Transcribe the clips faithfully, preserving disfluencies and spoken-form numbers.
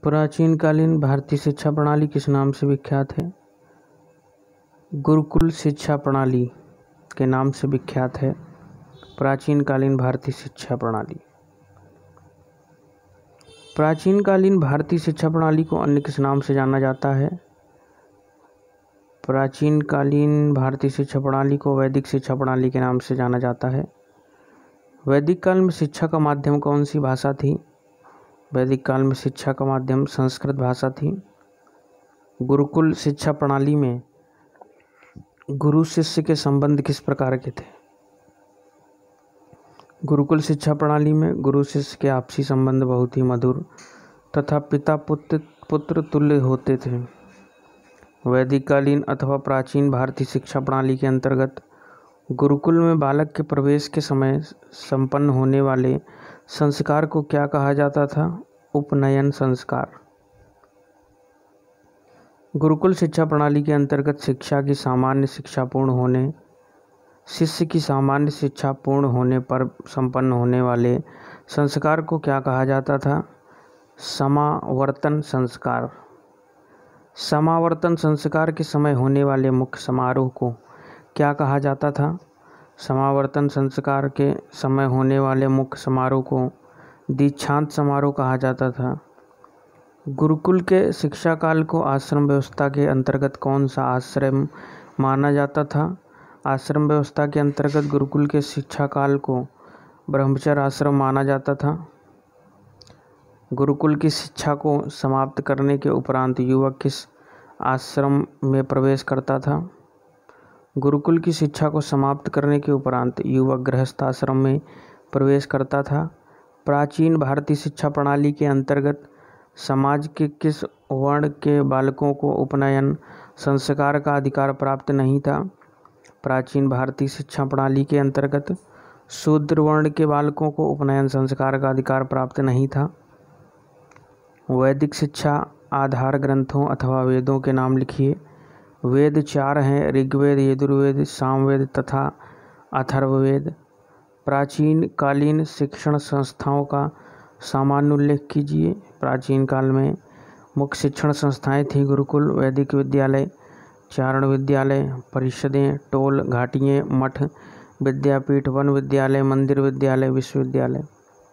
प्राचीन कालीन भारतीय शिक्षा प्रणाली किस नाम से विख्यात है? गुरुकुल शिक्षा प्रणाली के नाम से विख्यात है प्राचीन कालीन भारतीय शिक्षा प्रणाली। प्राचीन कालीन भारतीय शिक्षा प्रणाली को अन्य किस नाम से जाना जाता है? प्राचीन कालीन भारतीय शिक्षा प्रणाली को वैदिक शिक्षा प्रणाली के नाम से जाना जाता है। वैदिक काल में शिक्षा का माध्यम कौन सी भाषा थी? वैदिक काल में शिक्षा का माध्यम संस्कृत भाषा थी। गुरुकुल शिक्षा प्रणाली में गुरु शिष्य के संबंध किस प्रकार के थे? गुरुकुल शिक्षा प्रणाली में गुरु शिष्य के आपसी संबंध बहुत ही मधुर तथा पिता पुत्र पुत्र तुल्य होते थे। वैदिक कालीन अथवा प्राचीन भारतीय शिक्षा प्रणाली के अंतर्गत गुरुकुल में बालक के प्रवेश के समय संपन्न होने वाले संस्कार को क्या कहा जाता था? उपनयन संस्कार। गुरुकुल शिक्षा प्रणाली के अंतर्गत शिक्षा की सामान्य शिक्षा पूर्ण होने शिष्य की सामान्य शिक्षा पूर्ण होने पर संपन्न होने वाले संस्कार को क्या कहा जाता था? समावर्तन संस्कार। समावर्तन संस्कार के समय होने वाले मुख्य समारोह को क्या कहा जाता था? समावर्तन संस्कार के समय होने वाले मुख्य समारोह को दीक्षांत समारोह कहा जाता था। गुरुकुल के शिक्षा काल को आश्रम व्यवस्था के अंतर्गत कौन सा आश्रम माना जाता था? आश्रम व्यवस्था के अंतर्गत गुरुकुल के शिक्षा काल को ब्रह्मचर्य आश्रम माना जाता था। गुरुकुल की शिक्षा को समाप्त करने के उपरांत युवक किस आश्रम में प्रवेश करता था? गुरुकुल की शिक्षा को समाप्त करने के उपरांत युवक गृहस्थ आश्रम में प्रवेश करता था। प्राचीन भारतीय शिक्षा प्रणाली के अंतर्गत समाज के किस वर्ण के बालकों को उपनयन संस्कार का अधिकार प्राप्त नहीं था? प्राचीन भारतीय शिक्षा प्रणाली के अंतर्गत शूद्र वर्ण के बालकों को उपनयन संस्कार का अधिकार प्राप्त नहीं था। वैदिक शिक्षा आधार ग्रंथों अथवा वेदों के नाम लिखिए। वेद चार हैं, ऋग्वेद, यजुर्वेद, सामवेद तथा अथर्ववेद। प्राचीन कालीन शिक्षण संस्थाओं का सामान्य उल्लेख कीजिए। प्राचीन काल में मुख्य शिक्षण संस्थाएं थीं गुरुकुल, वैदिक विद्यालय, चारण विद्यालय, परिषदें, टोल, घाटियाँ, मठ, विद्यापीठ, वन विद्यालय, मंदिर विद्यालय, विश्वविद्यालय।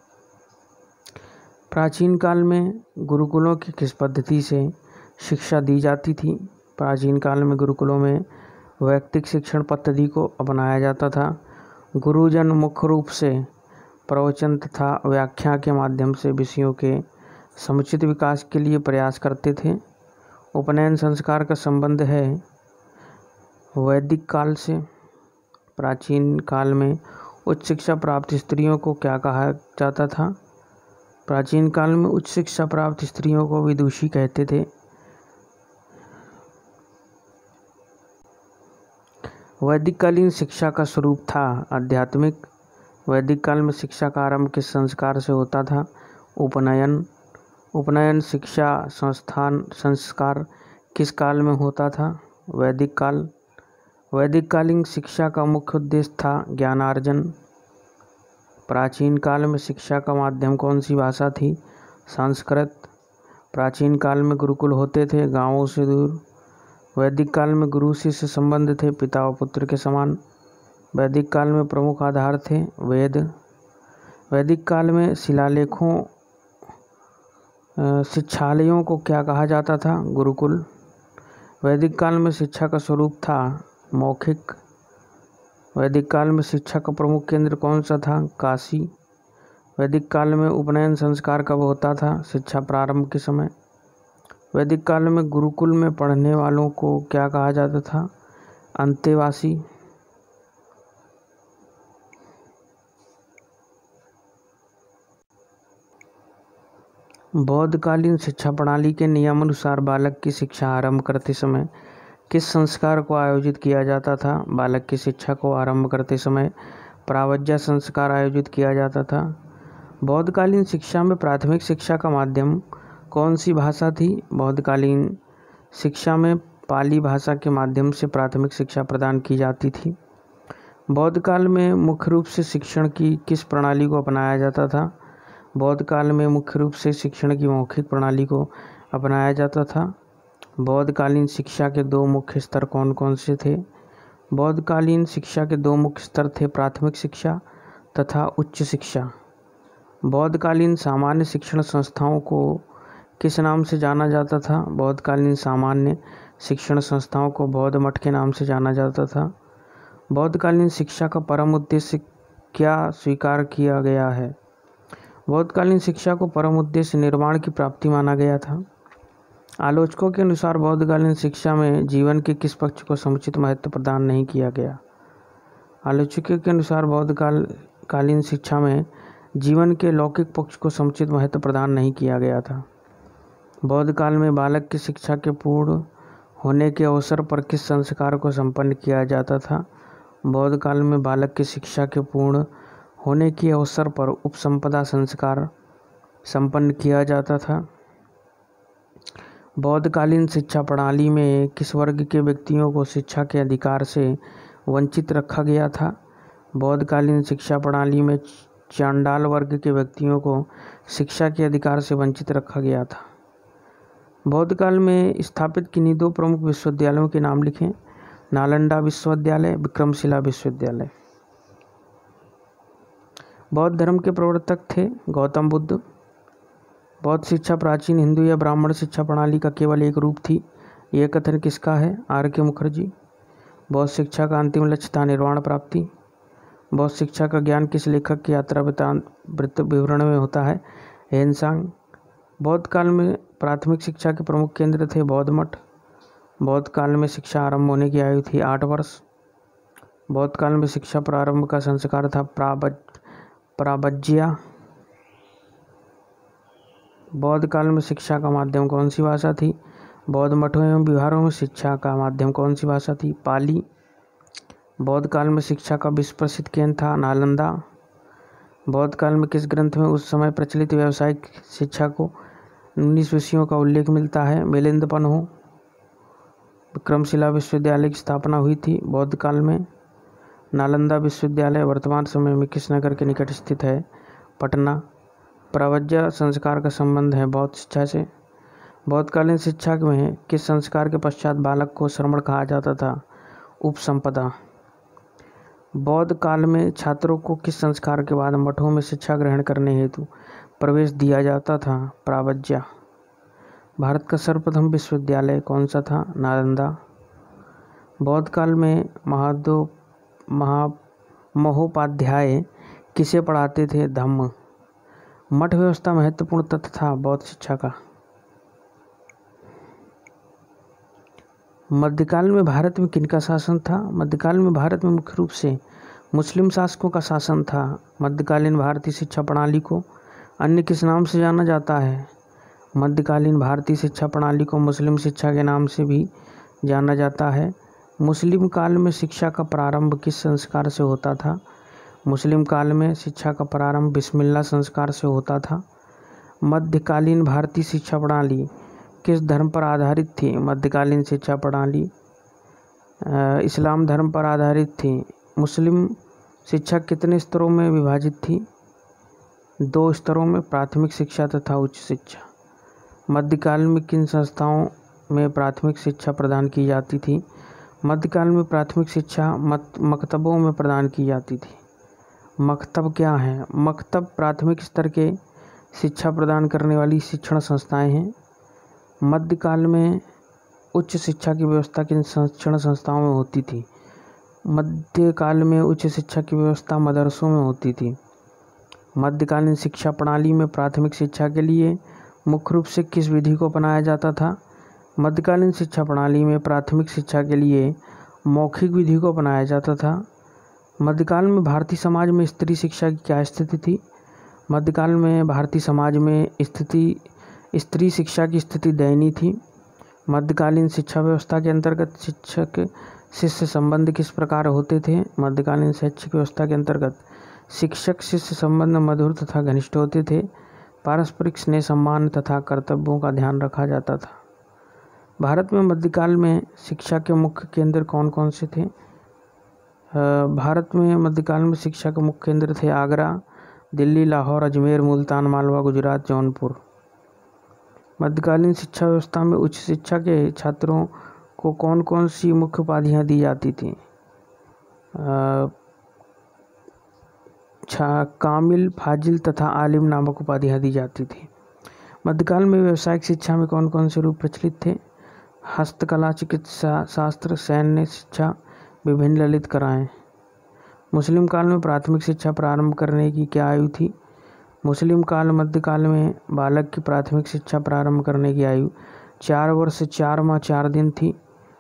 प्राचीन काल में गुरुकुलों की किस पद्धति से शिक्षा दी जाती थी? प्राचीन काल में गुरुकुलों में वैयक्तिक शिक्षण पद्धति को अपनाया जाता था। गुरुजन मुख्य रूप से प्रवचन तथा व्याख्या के माध्यम से विषयों के समुचित विकास के लिए प्रयास करते थे। उपनयन संस्कार का संबंध है वैदिक काल से। प्राचीन काल में उच्च शिक्षा प्राप्त स्त्रियों को क्या कहा जाता था? प्राचीन काल में उच्च शिक्षा प्राप्त स्त्रियों को विदुषी कहते थे। वैदिक कालीन शिक्षा का स्वरूप था आध्यात्मिक। वैदिक काल में शिक्षा का आरंभ किस संस्कार से होता था? उपनयन। उपनयन शिक्षा संस्थान संस्कार किस काल में होता था? वैदिक काल। वैदिक कालीन शिक्षा का मुख्य उद्देश्य था ज्ञानार्जन। प्राचीन काल में शिक्षा का माध्यम कौन सी भाषा थी? संस्कृत। प्राचीन काल में गुरुकुल होते थे गांवों से दूर। वैदिक काल में गुरु शिष्य संबंध थे पिता और पुत्र के समान। वैदिक काल में प्रमुख आधार थे वेद। वैदिक काल में शिलालेखों शिक्षालयों को क्या कहा जाता था? गुरुकुल। वैदिक काल में शिक्षा का स्वरूप था मौखिक। वैदिक काल में शिक्षा का प्रमुख केंद्र कौन सा था? काशी। वैदिक काल में उपनयन संस्कार कब होता था? शिक्षा प्रारंभ के समय। वैदिक काल में गुरुकुल में पढ़ने वालों को क्या कहा जाता था? अंतेवासी। बौद्धकालीन शिक्षा प्रणाली के नियमानुसार बालक की शिक्षा आरंभ करते समय किस संस्कार को आयोजित किया जाता था? बालक की शिक्षा को आरंभ करते समय प्रावज्ञा संस्कार आयोजित किया जाता था। बौद्धकालीन शिक्षा में प्राथमिक शिक्षा का माध्यम कौन सी भाषा थी? बौद्धकालीन शिक्षा में पाली भाषा के माध्यम से प्राथमिक शिक्षा प्रदान की जाती थी। बौद्ध काल में मुख्य रूप से शिक्षण की किस प्रणाली को अपनाया जाता था? बौद्ध काल में मुख्य रूप से शिक्षण की मौखिक प्रणाली को अपनाया जाता था। बौद्धकालीन शिक्षा के दो मुख्य स्तर कौन कौन से थे? बौद्धकालीन शिक्षा के दो मुख्य स्तर थे, प्राथमिक शिक्षा तथा उच्च शिक्षा। बौद्धकालीन सामान्य शिक्षण संस्थाओं को किस नाम से जाना जाता था? बौद्धकालीन सामान्य शिक्षण संस्थाओं को बौद्ध मठ के नाम से जाना जाता था। बौद्धकालीन शिक्षा का परम उद्देश्य क्या स्वीकार किया गया है? बौद्धकालीन शिक्षा को परम उद्देश्य निर्वाण की प्राप्ति माना गया था। आलोचकों के अनुसार बौद्धकालीन शिक्षा में जीवन के किस पक्ष को समुचित महत्व प्रदान नहीं किया गया? आलोचकों के अनुसार बौद्धकाल कालीन शिक्षा में जीवन के लौकिक पक्ष को समुचित महत्व प्रदान नहीं किया गया था। बौद्ध काल में बालक की शिक्षा के पूर्ण होने के अवसर पर किस संस्कार को संपन्न किया जाता था? बौद्ध काल में बालक की शिक्षा के पूर्ण होने के अवसर पर उपसंपदा संस्कार संपन्न किया जाता था। बौद्धकालीन शिक्षा प्रणाली में किस वर्ग के व्यक्तियों को शिक्षा के अधिकार से वंचित रखा गया था? बौद्धकालीन शिक्षा प्रणाली में चांडाल वर्ग के व्यक्तियों को शिक्षा के अधिकार से वंचित रखा गया था। बौद्ध काल में स्थापित किन्हीं दो प्रमुख विश्वविद्यालयों के नाम लिखें। नालंदा विश्वविद्यालय, विक्रमशिला विश्वविद्यालय। बौद्ध धर्म के प्रवर्तक थे गौतम बुद्ध। बौद्ध शिक्षा प्राचीन हिंदू या ब्राह्मण शिक्षा प्रणाली का केवल एक रूप थी, यह कथन किसका है? आर के मुखर्जी। बौद्ध शिक्षा का अंतिम लक्ष्य था निर्वाण प्राप्ति। बौद्ध शिक्षा का ज्ञान किस लेखक की यात्रा वृत्त विवरण में होता है? हेनसांग। बौद्ध काल में प्राथमिक शिक्षा के प्रमुख केंद्र थे बौद्ध मठ। बौद्ध काल में शिक्षा आरंभ होने की आयु थी आठ वर्ष। बौद्ध काल में शिक्षा प्रारंभ का संस्कार था प्रावज्या। बौद्ध काल में शिक्षा का माध्यम कौन सी भाषा थी? बौद्ध मठों एवं विहारों में शिक्षा का माध्यम कौन सी भाषा थी? पाली। बौद्ध काल में शिक्षा का विश्व प्रसिद्ध केंद्र था नालंदा। बौद्ध काल में किस ग्रंथ में उस समय प्रचलित व्यावसायिक शिक्षा को उन्नीस विषयों का उल्लेख मिलता है? मिलिंदपन्हो। विक्रमशिला विश्वविद्यालय की स्थापना हुई थी बौद्ध काल में। नालंदा विश्वविद्यालय वर्तमान समय में किस नगर के निकट स्थित है? पटना। प्रवज्या संस्कार का संबंध है बौद्ध शिक्षा से। बौद्धकालीन शिक्षा में किस संस्कार के पश्चात बालक को श्रमण कहा जाता था? उपसंपदा। बौद्ध काल में छात्रों को किस संस्कार के बाद मठों में शिक्षा ग्रहण करने हेतु प्रवेश दिया जाता था? प्रावज्या। भारत का सर्वप्रथम विश्वविद्यालय कौन सा था? नालंदा। बौद्ध काल में महादो महा महोपाध्याय किसे पढ़ाते थे? धम्म। मठ व्यवस्था महत्वपूर्ण तत्व था बौद्ध शिक्षा का। मध्यकाल में भारत में किनका शासन था? मध्यकाल में भारत में मुख्य रूप से मुस्लिम शासकों का शासन था। मध्यकालीन भारतीय शिक्षा प्रणाली को अन्य किस नाम से जाना जाता है? मध्यकालीन भारतीय शिक्षा प्रणाली को मुस्लिम शिक्षा के नाम से भी जाना जाता है। मुस्लिम काल में शिक्षा का प्रारंभ किस संस्कार से होता था? मुस्लिम काल में शिक्षा का प्रारंभ बिस्मिल्लाह संस्कार से होता था। मध्यकालीन भारतीय शिक्षा प्रणाली किस धर्म पर आधारित थी? मध्यकालीन शिक्षा प्रणाली इस्लाम धर्म पर आधारित थी। मुस्लिम शिक्षा कितने स्तरों में विभाजित थी? दो स्तरों में, प्राथमिक शिक्षा तथा उच्च शिक्षा। मध्यकाल में किन संस्थाओं में प्राथमिक शिक्षा प्रदान की जाती थी? मध्यकाल में प्राथमिक शिक्षा मकतबों में प्रदान की जाती थी। मकतब क्या है? मकतब प्राथमिक स्तर के शिक्षा प्रदान करने वाली शिक्षण संस्थाएं हैं। मध्यकाल में उच्च शिक्षा की व्यवस्था किन शिक्षण संस्थाओं में होती थी? मध्यकाल में उच्च शिक्षा की व्यवस्था मदरसों में होती थी। मध्यकालीन शिक्षा प्रणाली में प्राथमिक शिक्षा के लिए मुख्य रूप से किस विधि को अपनाया जाता था? मध्यकालीन शिक्षा प्रणाली में प्राथमिक शिक्षा के लिए मौखिक विधि को अपनाया जाता था। मध्यकाल में भारतीय समाज में स्त्री शिक्षा की क्या स्थिति थी? मध्यकाल में भारतीय समाज में स्थिति स्त्री शिक्षा की स्थिति दयनीय थी। मध्यकालीन शिक्षा व्यवस्था के अंतर्गत शिक्षक शिष्य संबंध किस प्रकार होते थे? मध्यकालीन शैक्षिक व्यवस्था के अंतर्गत शिक्षक शिष्य संबंध मधुर तथा घनिष्ठ होते थे। पारस्परिक स्नेह सम्मान तथा कर्तव्यों का ध्यान रखा जाता था। भारत में मध्यकाल में शिक्षा के मुख्य केंद्र कौन कौन से थे? भारत में मध्यकाल में शिक्षा के मुख्य केंद्र थे आगरा, दिल्ली, लाहौर, अजमेर, मुल्तान, मालवा, गुजरात, जौनपुर। मध्यकालीन शिक्षा व्यवस्था में उच्च शिक्षा के छात्रों को कौन कौन सी मुख्य उपाधियाँ दी जाती थीं? छा कामिल, फाजिल तथा आलिम नामक उपाधियाँ दी जाती थी। मध्यकाल में व्यावसायिक शिक्षा में कौन कौन से रूप प्रचलित थे? हस्तकला, चिकित्सा शास्त्र, सैन्य शिक्षा, विभिन्न ललित कलाएं। मुस्लिम काल में प्राथमिक शिक्षा प्रारंभ करने की क्या आयु थी? मुस्लिम काल मध्यकाल में बालक की प्राथमिक शिक्षा प्रारंभ करने की आयु चार वर्ष चार माह चार दिन थी।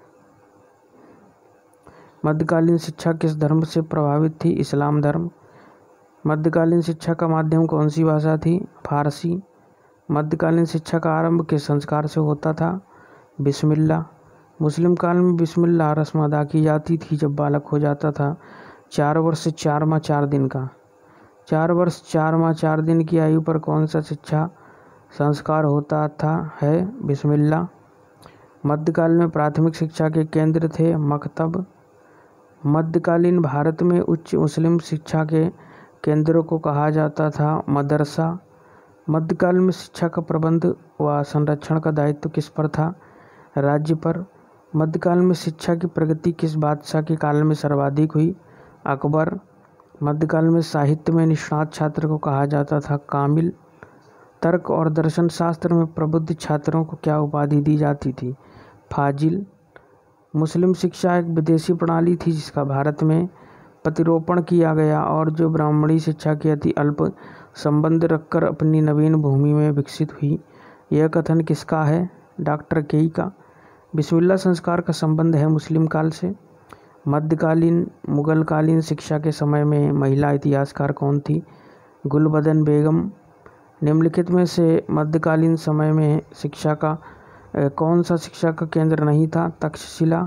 मध्यकालीन शिक्षा किस धर्म से प्रभावित थी? इस्लाम धर्म। मध्यकालीन शिक्षा का माध्यम कौन सी भाषा थी? फारसी। मध्यकालीन शिक्षा का आरंभ किस संस्कार से होता था? बिस्मिल्लाह। मुस्लिम काल में बिस्मिल्लाह रस्म अदा की जाती थी जब बालक हो जाता था चार वर्ष चार माह चार दिन का। चार वर्ष चार माह चार दिन की आयु पर कौन सा शिक्षा संस्कार होता था? है बिस्मिल्लाह। मध्यकाल में प्राथमिक शिक्षा के केंद्र थे मकतब। मध्यकालीन भारत में उच्च मुस्लिम शिक्षा के केंद्रों को कहा जाता था मदरसा। मध्यकाल में शिक्षा का प्रबंध व संरक्षण का दायित्व किस पर था? राज्य पर। मध्यकाल में शिक्षा की प्रगति किस बादशाह के काल में सर्वाधिक हुई? अकबर। मध्यकाल में साहित्य में निष्णात छात्र को कहा जाता था कामिल। तर्क और दर्शन शास्त्र में प्रबुद्ध छात्रों को क्या उपाधि दी जाती थी? फाजिल। मुस्लिम शिक्षा एक विदेशी प्रणाली थी जिसका भारत में प्रतिरोपण किया गया और जो ब्राह्मणी शिक्षा के अति अल्प संबंध रखकर अपनी नवीन भूमि में विकसित हुई। यह कथन किसका है? डॉक्टर केई का। बिस्मिल्लाह संस्कार का संबंध है मुस्लिम काल से। मध्यकालीन मुगलकालीन शिक्षा के समय में महिला इतिहासकार कौन थी? गुलबदन बेगम। निम्नलिखित में से मध्यकालीन समय में शिक्षा का कौन सा शिक्षा का केंद्र नहीं था? तक्षशिला।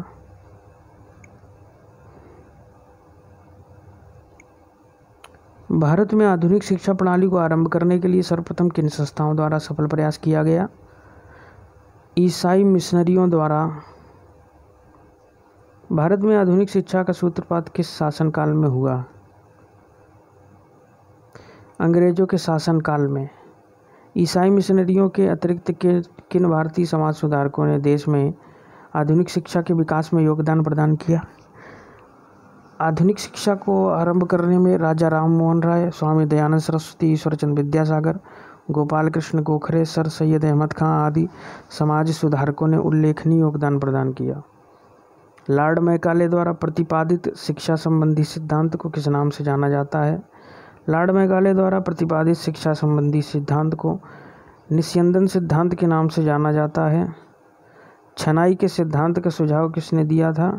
भारत में आधुनिक शिक्षा प्रणाली को आरंभ करने के लिए सर्वप्रथम किन संस्थाओं द्वारा सफल प्रयास किया गया? ईसाई मिशनरियों द्वारा। भारत में आधुनिक शिक्षा का सूत्रपात किस शासनकाल में हुआ? अंग्रेजों के शासनकाल में। ईसाई मिशनरियों के अतिरिक्त किन भारतीय समाज सुधारकों ने देश में आधुनिक शिक्षा के विकास में योगदान प्रदान किया? आधुनिक शिक्षा को आरंभ करने में राजा राम मोहन राय, स्वामी दयानंद सरस्वती, ईश्वरचंद विद्यासागर, गोपाल कृष्ण गोखले, सर सैयद अहमद खां आदि समाज सुधारकों ने उल्लेखनीय योगदान प्रदान किया। लॉर्ड मैकाले द्वारा प्रतिपादित शिक्षा संबंधी सिद्धांत को किस नाम से जाना जाता है? लॉर्ड मैकाले द्वारा प्रतिपादित शिक्षा संबंधी सिद्धांत को निस्यंदन सिद्धांत के नाम से जाना जाता है। छनाई के सिद्धांत का सुझाव किसने दिया था?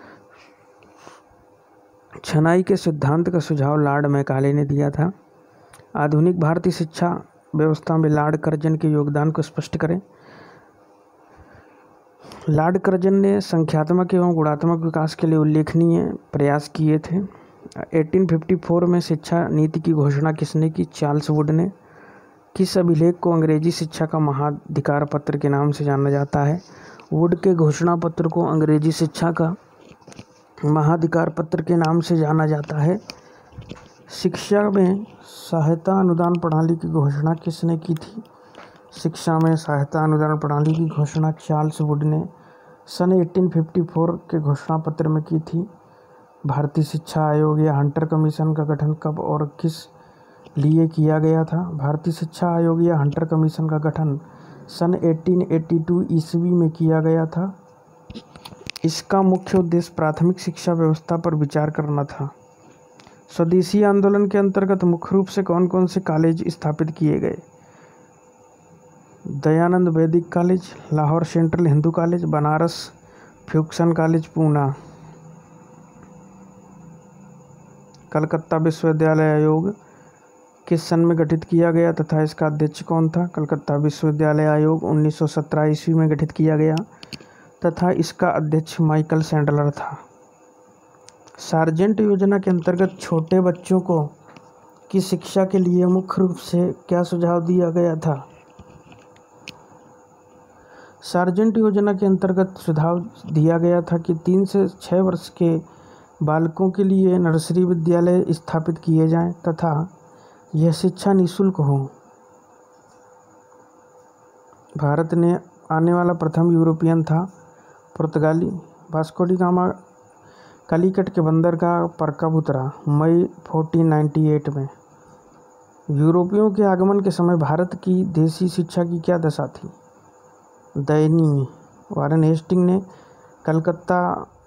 छनाई के सिद्धांत का सुझाव लॉर्ड मैकाले ने दिया था। आधुनिक भारतीय शिक्षा व्यवस्था में लॉर्ड कर्जन के योगदान को स्पष्ट करें। लॉर्ड कर्जन ने संख्यात्मक एवं गुणात्मक विकास के लिए उल्लेखनीय प्रयास किए थे। अठारह सौ चौवन में शिक्षा नीति की घोषणा किसने की? चार्ल्स वुड ने। किस अभिलेख को अंग्रेजी शिक्षा का महाधिकार पत्र के नाम से जाना जाता है? वुड के घोषणा पत्र को अंग्रेजी शिक्षा का महाधिकार पत्र के नाम से जाना जाता है। शिक्षा में सहायता अनुदान प्रणाली की घोषणा किसने की थी? शिक्षा में सहायता अनुदान प्रणाली की घोषणा चार्ल्स वुड ने सन अठारह सौ चौवन के घोषणा पत्र में की थी। भारतीय शिक्षा आयोग या हंटर कमीशन का गठन कब और किस लिए किया गया था? भारतीय शिक्षा आयोग या हंटर कमीशन का गठन सन अठारह सौ बयासी ईस्वी में किया गया था। इसका मुख्य उद्देश्य प्राथमिक शिक्षा व्यवस्था पर विचार करना था। स्वदेशी आंदोलन के अंतर्गत मुख्य रूप से कौन कौन से कॉलेज स्थापित किए गए? Dayanand Vedic college, Lahore central Hindu college, Banaras Fergusson college, Poona. Calcutta विश्वविद्यालय आयोग किस सन में गठित किया गया तथा इसका अध्यक्ष कौन था? कलकत्ता विश्वविद्यालय आयोग उन्नीस सौ सत्रह ईस्वी में गठित किया गया तथा इसका अध्यक्ष माइकल सैंडलर था। सार्जेंट योजना के अंतर्गत छोटे बच्चों को की शिक्षा के लिए मुख्य रूप से क्या सुझाव दिया गया था? सार्जेंट योजना के अंतर्गत सुझाव दिया गया था कि तीन से छः वर्ष के बालकों के लिए नर्सरी विद्यालय स्थापित किए जाएं तथा यह शिक्षा निःशुल्क हो। भारत ने आने वाला प्रथम यूरोपियन था पुर्तगाली। वास्को डी गामा कालीकट के बंदरगाह पर कब उतरा? मई चौदह सौ अट्ठानवे में। यूरोपियों के आगमन के समय भारत की देसी शिक्षा की क्या दशा थी? दयनीय। वारेन हेस्टिंग ने कलकत्ता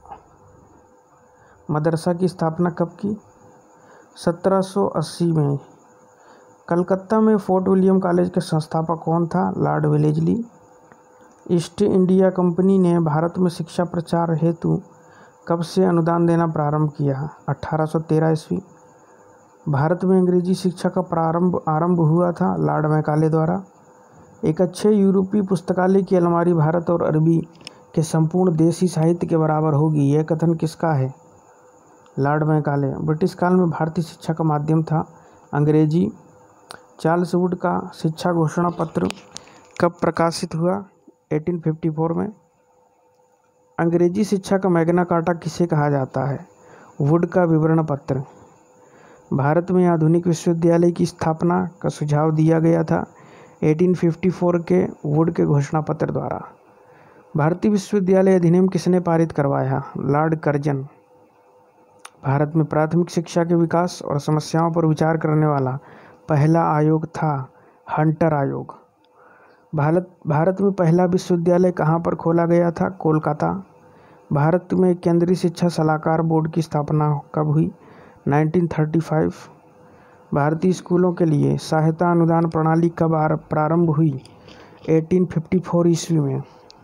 मदरसा की स्थापना कब की? सत्रह सौ अस्सी में। कलकत्ता में फोर्ट विलियम कॉलेज के संस्थापक कौन था? Lord Wellesley. East India company ने भारत में शिक्षा प्रचार हेतु कब से अनुदान देना प्रारंभ किया? अठारह सौ तेरह ईस्वी। भारत में अंग्रेजी शिक्षा का प्रारंभ आरंभ हुआ था लॉर्ड मैकाले द्वारा। एक अच्छे यूरोपीय पुस्तकालय की अलमारी भारत और अरबी के संपूर्ण देसी साहित्य के बराबर होगी, यह कथन किसका है? Lord Macaulay. ब्रिटिश काल में भारतीय शिक्षा का माध्यम था अंग्रेजी। चार्ल्स वुड का शिक्षा घोषणा पत्र कब प्रकाशित हुआ? अठारह सौ चौवन में। अंग्रेजी शिक्षा का मैग्ना कार्टा किसे कहा जाता है? वुड का विवरण पत्र। भारत में आधुनिक विश्वविद्यालय की स्थापना का सुझाव दिया गया था अठारह सौ चौवन के वुड के घोषणा पत्र द्वारा। भारतीय विश्वविद्यालय अधिनियम किसने पारित करवाया? Lord Curzon. भारत में प्राथमिक शिक्षा के विकास और समस्याओं पर विचार करने वाला पहला आयोग था हंटर आयोग। भारत भारत में पहला विश्वविद्यालय कहाँ पर खोला गया था? कोलकाता। भारत में केंद्रीय शिक्षा सलाहकार बोर्ड की स्थापना कब हुई? उन्नीस सौ पैंतीस। भारतीय स्कूलों के लिए सहायता अनुदान प्रणाली कब प्रारंभ हुई? अठारह सौ चौवन ईस्वी में।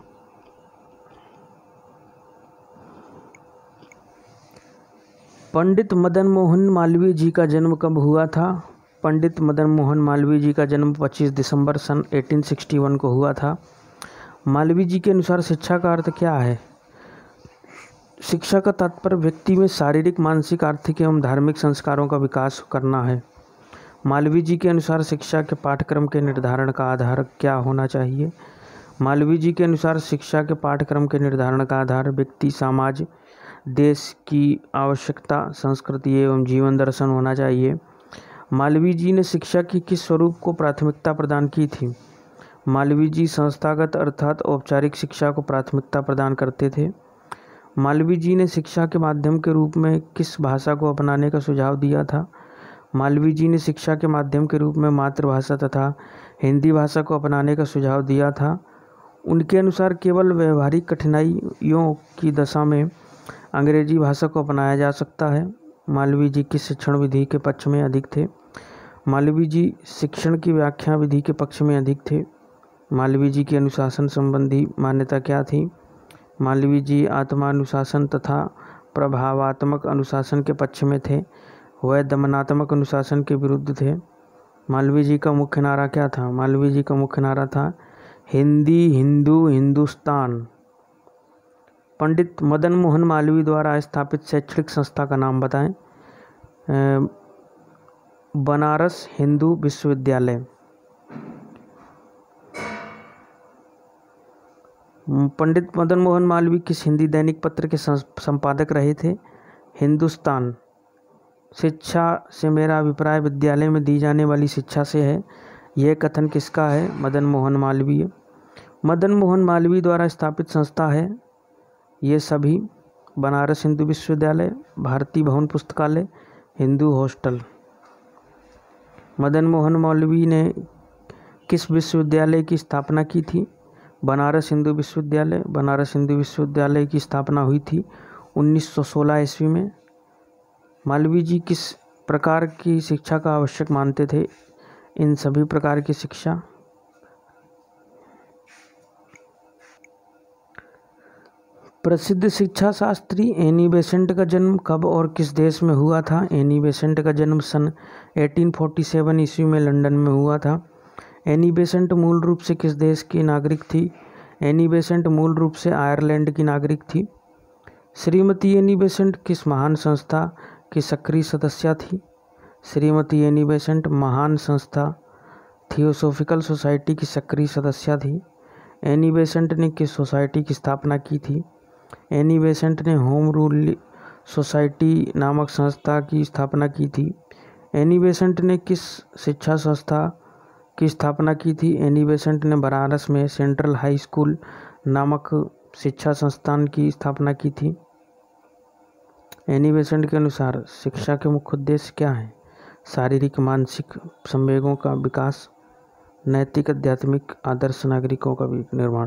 पंडित मदन मोहन मालवीय जी का जन्म कब हुआ था? पंडित मदन मोहन मालवीय जी का जन्म पच्चीस दिसंबर सन अठारह सौ इकसठ को हुआ था। मालवीय जी के अनुसार शिक्षा का अर्थ क्या है? शिक्षा का तात्पर्य व्यक्ति में शारीरिक, मानसिक, आर्थिक एवं धार्मिक संस्कारों का विकास करना है। मालवीय जी के अनुसार शिक्षा के पाठ्यक्रम के निर्धारण का आधार क्या होना चाहिए? मालवीय जी के अनुसार शिक्षा के पाठ्यक्रम के निर्धारण का आधार व्यक्ति, समाज, देश की आवश्यकता, संस्कृति एवं जीवन दर्शन होना चाहिए। मालवीय जी ने शिक्षा की किस स्वरूप को प्राथमिकता प्रदान की थी? मालवीय जी संस्थागत अर्थात औपचारिक शिक्षा को प्राथमिकता प्रदान करते थे। मालवीय जी ने शिक्षा के माध्यम के रूप में किस भाषा को अपनाने का सुझाव दिया था? मालवीय जी ने शिक्षा के माध्यम के रूप में मातृभाषा तथा हिंदी भाषा को अपनाने का सुझाव दिया था। उनके अनुसार केवल व्यवहारिक कठिनाइयों की दशा में अंग्रेजी भाषा को अपनाया जा सकता है। मालवीय जी किस शिक्षण विधि के पक्ष में अधिक थे? मालवीय जी शिक्षण की व्याख्या विधि के पक्ष में अधिक थे। मालवीय जी की अनुशासन संबंधी मान्यता क्या थी? मालवीय जी आत्मानुशासन तथा प्रभावात्मक अनुशासन के पक्ष में थे। वह दमनात्मक अनुशासन के विरुद्ध थे। मालवीय जी का मुख्य नारा क्या था? मालवीय जी का मुख्य नारा था हिंदी, हिंदू, हिंदुस्तान। पंडित मदन मोहन मालवीय द्वारा स्थापित शैक्षणिक संस्था का नाम बताएं। बनारस हिंदू विश्वविद्यालय। पंडित मदन मोहन मालवीय किस हिंदी दैनिक पत्र के संपादक रहे थे? हिंदुस्तान। शिक्षा से मेरा अभिप्राय विद्यालय में दी जाने वाली शिक्षा से है, यह कथन किसका है? मदन मोहन मालवीय। मदन मोहन मालवीय द्वारा स्थापित संस्था है ये सभी: बनारस हिंदू विश्वविद्यालय, भारतीय भवन पुस्तकालय, हिंदू हॉस्टल। मदन मोहन मालवीय ने किस विश्वविद्यालय की स्थापना की थी? बनारस हिंदू विश्वविद्यालय। बनारस हिंदू विश्वविद्यालय की स्थापना हुई थी उन्नीस सौ सोलह ईस्वी में। मालवीय जी किस प्रकार की शिक्षा का आवश्यक मानते थे? इन सभी प्रकार की शिक्षा। प्रसिद्ध शिक्षा शास्त्री एनी बेसेंट का जन्म कब और किस देश में हुआ था? एनी बेसेंट का जन्म सन अठारह सौ सैंतालीस ईस्वी में लंदन में हुआ था। एनी बेसेंट मूल रूप से किस देश की नागरिक थी? एनी बेसेंट मूल रूप से आयरलैंड की नागरिक थी। श्रीमती एनी बेसेंट किस महान संस्था की सक्रिय सदस्य थी? श्रीमती एनी बेसेंट महान संस्था थियोसॉफिकल सोसाइटी की सक्रिय सदस्य थी। एनी बेसेंट ने किस सोसाइटी की स्थापना की थी? एनी बेसेंट ने होम रूल सोसाइटी नामक संस्था की स्थापना की थी। एनी बेसेंट ने किस शिक्षा संस्था की स्थापना की थी? एनी बेसेंट ने बनारस में सेंट्रल हाई स्कूल नामक शिक्षा संस्थान की स्थापना की थी। एनी बेसेंट के अनुसार शिक्षा के मुख्य उद्देश्य क्या हैं? शारीरिक मानसिक संवेगों का विकास, नैतिक आध्यात्मिक आदर्श नागरिकों का भी निर्माण।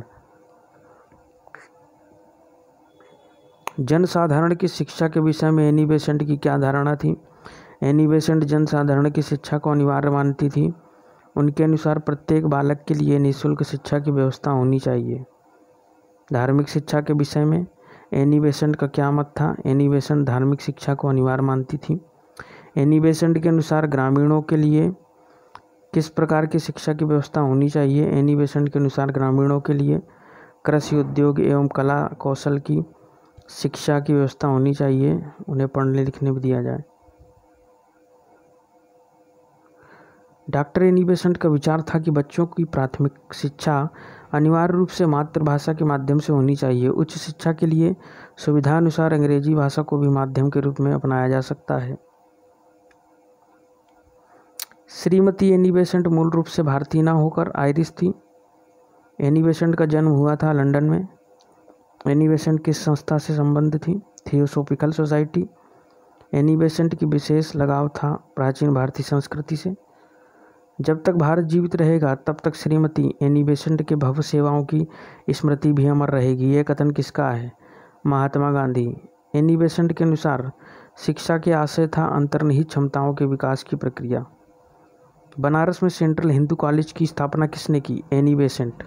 जनसाधारण की शिक्षा के विषय में एनी बेसेंट की क्या धारणा थी? एनी बेसेंट जनसाधारण की शिक्षा को अनिवार्य मानती थी। उनके अनुसार प्रत्येक बालक के लिए निःशुल्क शिक्षा की व्यवस्था होनी चाहिए। धार्मिक शिक्षा के विषय में एनी बेसेंट का क्या मत था? एनी बेसेंट धार्मिक शिक्षा को अनिवार्य मानती थी। एनी बेसेंट के अनुसार ग्रामीणों के लिए किस प्रकार की शिक्षा की व्यवस्था होनी चाहिए? एनी बेसेंट के अनुसार ग्रामीणों के लिए कृषि, उद्योग एवं कला कौशल की शिक्षा की व्यवस्था होनी चाहिए, उन्हें पढ़ने लिखने भी दिया जाए। डॉक्टर एनी बेसेंट का विचार था कि बच्चों की प्राथमिक शिक्षा अनिवार्य रूप से मातृभाषा के माध्यम से होनी चाहिए। उच्च शिक्षा के लिए सुविधानुसार अंग्रेजी भाषा को भी माध्यम के रूप में अपनाया जा सकता है। श्रीमती एनी बेसेंट मूल रूप से भारतीय न होकर आयरिश थी। एनी बेसेंट का जन्म हुआ था लंदन में। एनी बेसेंट किस संस्था से संबंधित थी? Theosophical society. एनी बेसेंट की विशेष लगाव था प्राचीन भारतीय संस्कृति से। जब तक भारत जीवित रहेगा तब तक श्रीमती एनी बेसेंट के भव्य सेवाओं की स्मृति भी अमर रहेगी। यह कथन किसका है? महात्मा गांधी। एनी बेसेंट के अनुसार शिक्षा के आशय था अंतर्निहित क्षमताओं के विकास की प्रक्रिया। बनारस में सेंट्रल हिंदू कॉलेज की स्थापना किसने की? Annie Besant.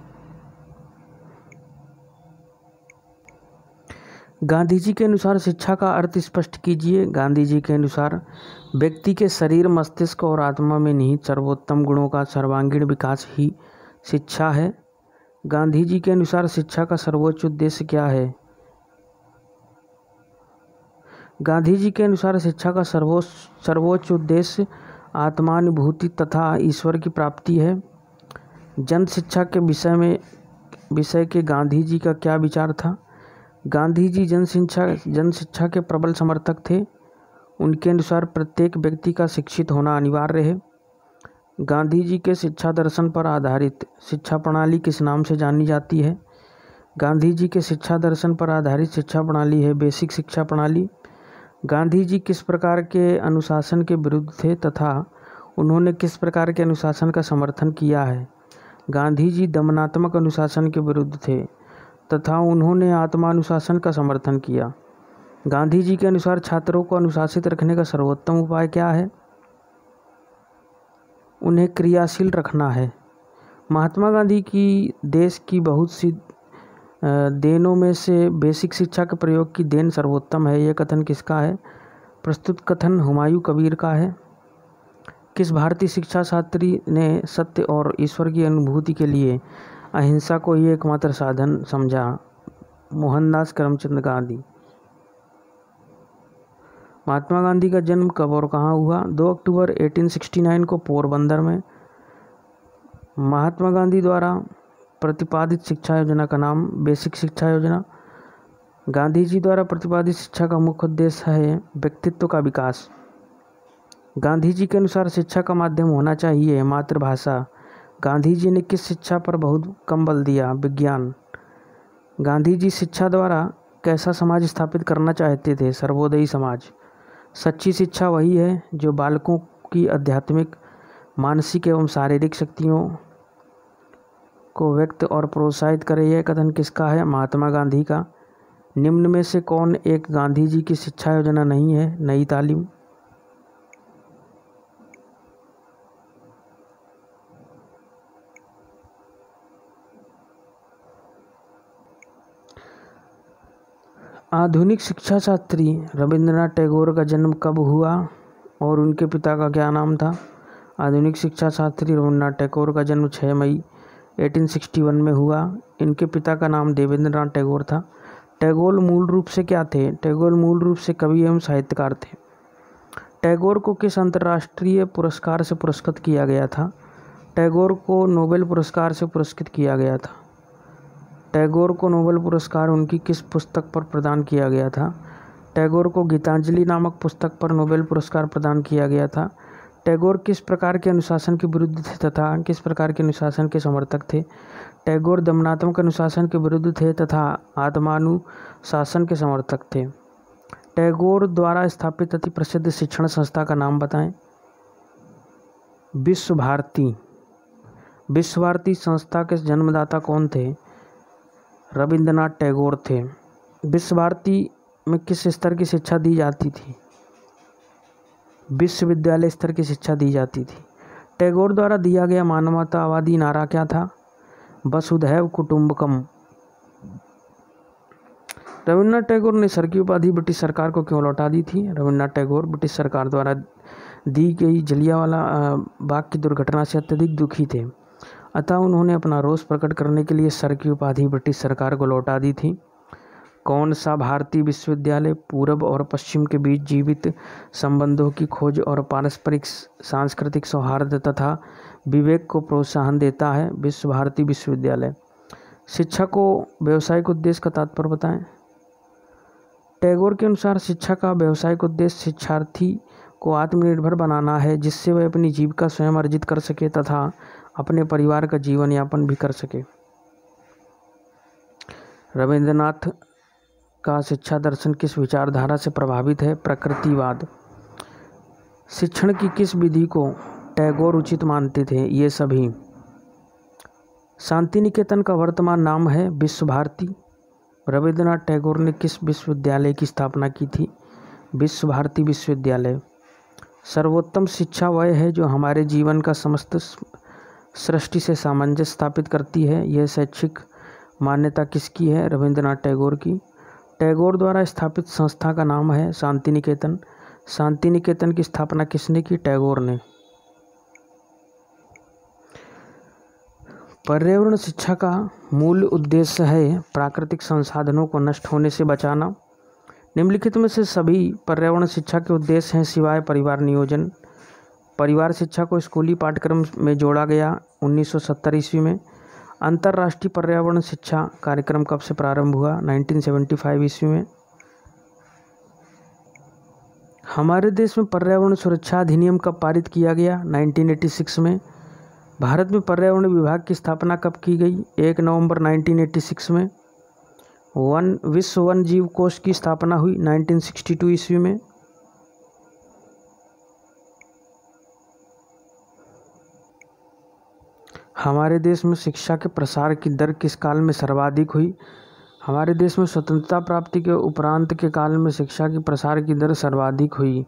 गांधी जी के अनुसार शिक्षा का अर्थ स्पष्ट कीजिए। गांधी जी के अनुसार व्यक्ति के शरीर, मस्तिष्क और आत्मा में निहित सर्वोत्तम गुणों का सर्वांगीण विकास ही शिक्षा है। गांधी जी के अनुसार शिक्षा का सर्वोच्च उद्देश्य क्या है? गांधी जी के अनुसार शिक्षा का सर्वोच्च सर्वोच्च उद्देश्य आत्मानुभूति तथा ईश्वर की प्राप्ति है। जन शिक्षा के विषय में विषय के गांधी जी का क्या विचार था? गांधी जी जन शिक्षा जन शिक्षा के प्रबल समर्थक थे। उनके अनुसार प्रत्येक व्यक्ति का शिक्षित होना अनिवार्य है। गांधी जी के शिक्षा दर्शन पर आधारित शिक्षा प्रणाली किस नाम से जानी जाती है? गांधी जी के शिक्षा दर्शन पर आधारित शिक्षा प्रणाली है बेसिक शिक्षा प्रणाली। गांधी जी किस प्रकार के अनुशासन के विरुद्ध थे तथा उन्होंने किस प्रकार के अनुशासन का समर्थन किया है? गांधी जी दमनात्मक अनुशासन के विरुद्ध थे तथा उन्होंने आत्मानुशासन का समर्थन किया। गांधी जी के अनुसार छात्रों को अनुशासित रखने का सर्वोत्तम उपाय क्या है? उन्हें क्रियाशील रखना है। महात्मा गांधी की देश की बहुत सी देनों में से बेसिक शिक्षा के प्रयोग की देन सर्वोत्तम है। यह कथन किसका है? प्रस्तुत कथन हुमायूं कबीर का है। किस भारतीय शिक्षा शास्त्री ने सत्य और ईश्वर की अनुभूति के लिए अहिंसा को ही एकमात्र साधन समझा? मोहनदास करमचंद गांधी। महात्मा गांधी का जन्म कब और कहाँ हुआ? दो अक्टूबर अठारह सौ उनहत्तर को पोरबंदर में। महात्मा गांधी द्वारा प्रतिपादित शिक्षा योजना का नाम बेसिक शिक्षा योजना। गांधी जी द्वारा प्रतिपादित शिक्षा का मुख्य उद्देश्य है व्यक्तित्व का विकास। गांधी जी के अनुसार शिक्षा का माध्यम होना चाहिए मातृभाषा। गांधी जी ने किस शिक्षा पर बहुत कम बल दिया? विज्ञान। गांधी जी शिक्षा द्वारा कैसा समाज स्थापित करना चाहते थे? सर्वोदयी समाज। सच्ची शिक्षा वही है जो बालकों की आध्यात्मिक, मानसिक एवं शारीरिक शक्तियों को व्यक्त और प्रोत्साहित करे। यह कथन किसका है? महात्मा गांधी का। निम्न में से कौन एक गांधी जी की शिक्षा योजना नहीं है? नई तालीम। आधुनिक शिक्षा शास्त्री रविंद्रनाथ टैगोर का जन्म कब हुआ और उनके पिता का क्या नाम था? आधुनिक शिक्षा शास्त्री रविंद्रनाथ टैगोर का जन्म छह मई अठारह सौ इकसठ में हुआ। इनके पिता का नाम देवेंद्रनाथ टैगोर था। टैगोर मूल रूप से क्या थे? टैगोर मूल रूप से कवि एवं साहित्यकार थे। टैगोर को किस अंतर्राष्ट्रीय पुरस्कार से पुरस्कृत किया गया था? टैगोर को नोबेल पुरस्कार से पुरस्कृत किया गया था। टैगोर को नोबेल पुरस्कार उनकी किस पुस्तक पर प्रदान किया गया था? टैगोर को गीतांजलि नामक पुस्तक पर नोबेल पुरस्कार प्रदान किया गया था। टैगोर किस प्रकार के अनुशासन के विरुद्ध थे तथा किस प्रकार के अनुशासन के समर्थक थे? टैगोर दमनात्मक अनुशासन के विरुद्ध थे तथा आत्मानुशासन के समर्थक थे। टैगोर द्वारा स्थापित अति प्रसिद्ध शिक्षण संस्था का नाम बताएं। विश्व भारती। विश्व भारती संस्था के जन्मदाता कौन थे? रविंद्रनाथ टैगोर थे। विश्व भारती में किस स्तर की शिक्षा दी जाती थी? विश्वविद्यालय स्तर की शिक्षा दी जाती थी। टैगोर द्वारा दिया गया मानवतावादी नारा क्या था? वसुधैव कुटुंबकम। रविन्द्रनाथ टैगोर ने सर की उपाधि ब्रिटिश सरकार को क्यों लौटा दी थी? रविन्द्रनाथ टैगोर ब्रिटिश सरकार द्वारा दी गई जलियांवाला बाग की दुर्घटना से अत्यधिक दुखी थे, अतः उन्होंने अपना रोष प्रकट करने के लिए सर की उपाधि ब्रिटिश सरकार को लौटा दी थी। कौन सा भारतीय विश्वविद्यालय पूर्व और पश्चिम के बीच जीवित संबंधों की खोज और पारस्परिक सांस्कृतिक सौहार्द तथा विवेक को प्रोत्साहन देता है? विश्व भारती विश्वविद्यालय। शिक्षा को व्यावसायिक उद्देश्य का तात्पर्य बताएं। टैगोर के अनुसार शिक्षा का व्यावसायिक उद्देश्य शिक्षार्थी को आत्मनिर्भर बनाना है, जिससे वह अपनी जीविका स्वयं अर्जित कर सके तथा अपने परिवार का जीवन यापन भी कर सके। रविंद्रनाथ का शिक्षा दर्शन किस विचारधारा से प्रभावित है? प्रकृतिवाद। शिक्षण की किस विधि को टैगोर उचित मानते थे? ये सभी। शांति निकेतन का वर्तमान नाम है विश्व भारती। रविंद्रनाथ टैगोर ने किस विश्वविद्यालय की स्थापना की थी? विश्व भारती विश्वविद्यालय। सर्वोत्तम शिक्षा वह है जो हमारे जीवन का समस्त सृष्टि से सामंजस्य स्थापित करती है। यह शैक्षिक मान्यता किसकी है? रविंद्रनाथ टैगोर की। टैगोर द्वारा स्थापित संस्था का नाम है शांति निकेतन। शांति निकेतन की स्थापना किसने की? टैगोर ने। पर्यावरण शिक्षा का मूल उद्देश्य है प्राकृतिक संसाधनों को नष्ट होने से बचाना। निम्नलिखित में से सभी पर्यावरण शिक्षा के उद्देश्य हैं सिवाय परिवार नियोजन। परिवार शिक्षा को स्कूली पाठ्यक्रम में जोड़ा गया उन्नीस सौ सत्तर ईस्वी में। अंतर्राष्ट्रीय पर्यावरण शिक्षा कार्यक्रम कब से प्रारंभ हुआ? उन्नीस सौ पचहत्तर ईस्वी में। हमारे देश में पर्यावरण सुरक्षा अधिनियम कब पारित किया गया? उन्नीस सौ छियासी में। भारत में पर्यावरण विभाग की स्थापना कब की गई? एक नवंबर उन्नीस सौ छियासी में। वन विश्व वन जीव कोष की स्थापना हुई उन्नीस सौ बासठ ईस्वी में। हमारे देश में शिक्षा के प्रसार की दर किस काल में सर्वाधिक हुई? हमारे देश में स्वतंत्रता प्राप्ति के उपरांत के काल में शिक्षा की प्रसार की दर सर्वाधिक हुई।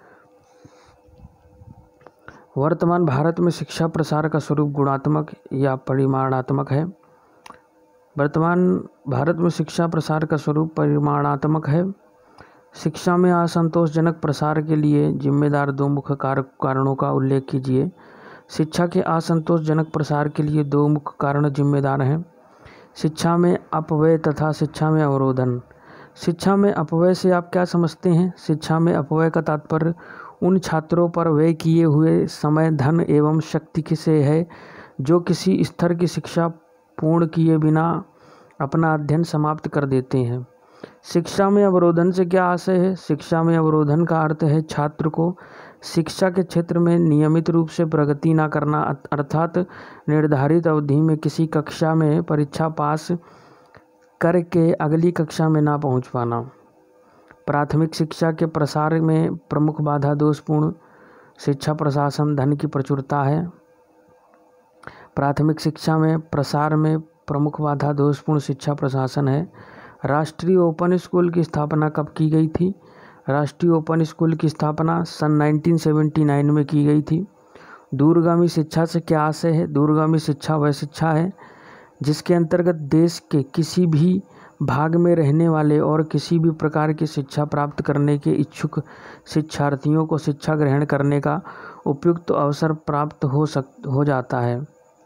वर्तमान भारत में शिक्षा प्रसार का स्वरूप गुणात्मक या परिमाणात्मक है? वर्तमान भारत में शिक्षा प्रसार का स्वरूप परिमाणात्मक है। शिक्षा में असंतोषजनक प्रसार के लिए जिम्मेदार दो मुख्य कारणों का उल्लेख कीजिए। शिक्षा के असंतोषजनक प्रसार के लिए दो मुख्य कारण जिम्मेदार हैं। शिक्षा में अपव्यय तथा शिक्षा में अवरोधन। शिक्षा में अपव्यय से आप क्या समझते हैं? शिक्षा में अपव्यय का तात्पर्य उन छात्रों पर व्यय किए हुए समय, धन एवं शक्ति से है जो किसी स्तर की शिक्षा पूर्ण किए बिना अपना अध्ययन समाप्त कर देते हैं। शिक्षा में अवरोधन से क्या आशय है? शिक्षा में अवरोधन का अर्थ है छात्र को शिक्षा के क्षेत्र में नियमित रूप से प्रगति न करना, अर्थात निर्धारित अवधि में किसी कक्षा में परीक्षा पास करके अगली कक्षा में ना पहुंच पाना। प्राथमिक शिक्षा के प्रसार में प्रमुख बाधा दोषपूर्ण शिक्षा प्रशासन, धन की प्रचुरता है। प्राथमिक शिक्षा में प्रसार में प्रमुख बाधा दोषपूर्ण शिक्षा प्रशासन है। राष्ट्रीय ओपन स्कूल की स्थापना कब की गई थी? राष्ट्रीय ओपन स्कूल की स्थापना सन उन्नीस सौ उन्यासी में की गई थी। दूरगामी शिक्षा से क्या आशय है? दूरगामी शिक्षा वह शिक्षा है जिसके अंतर्गत देश के किसी भी भाग में रहने वाले और किसी भी प्रकार की शिक्षा प्राप्त करने के इच्छुक शिक्षार्थियों को शिक्षा ग्रहण करने का उपयुक्त अवसर प्राप्त हो सक हो जाता है।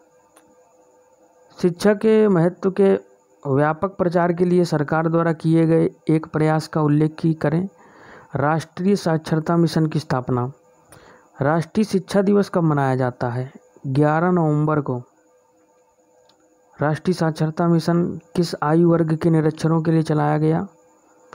शिक्षा के महत्व के व्यापक प्रचार के लिए सरकार द्वारा किए गए एक प्रयास का उल्लेख की करें। राष्ट्रीय साक्षरता मिशन की स्थापना। राष्ट्रीय शिक्षा दिवस कब मनाया जाता है? ग्यारह नवंबर को। राष्ट्रीय साक्षरता मिशन किस आयु वर्ग के निरक्षरों के लिए चलाया गया?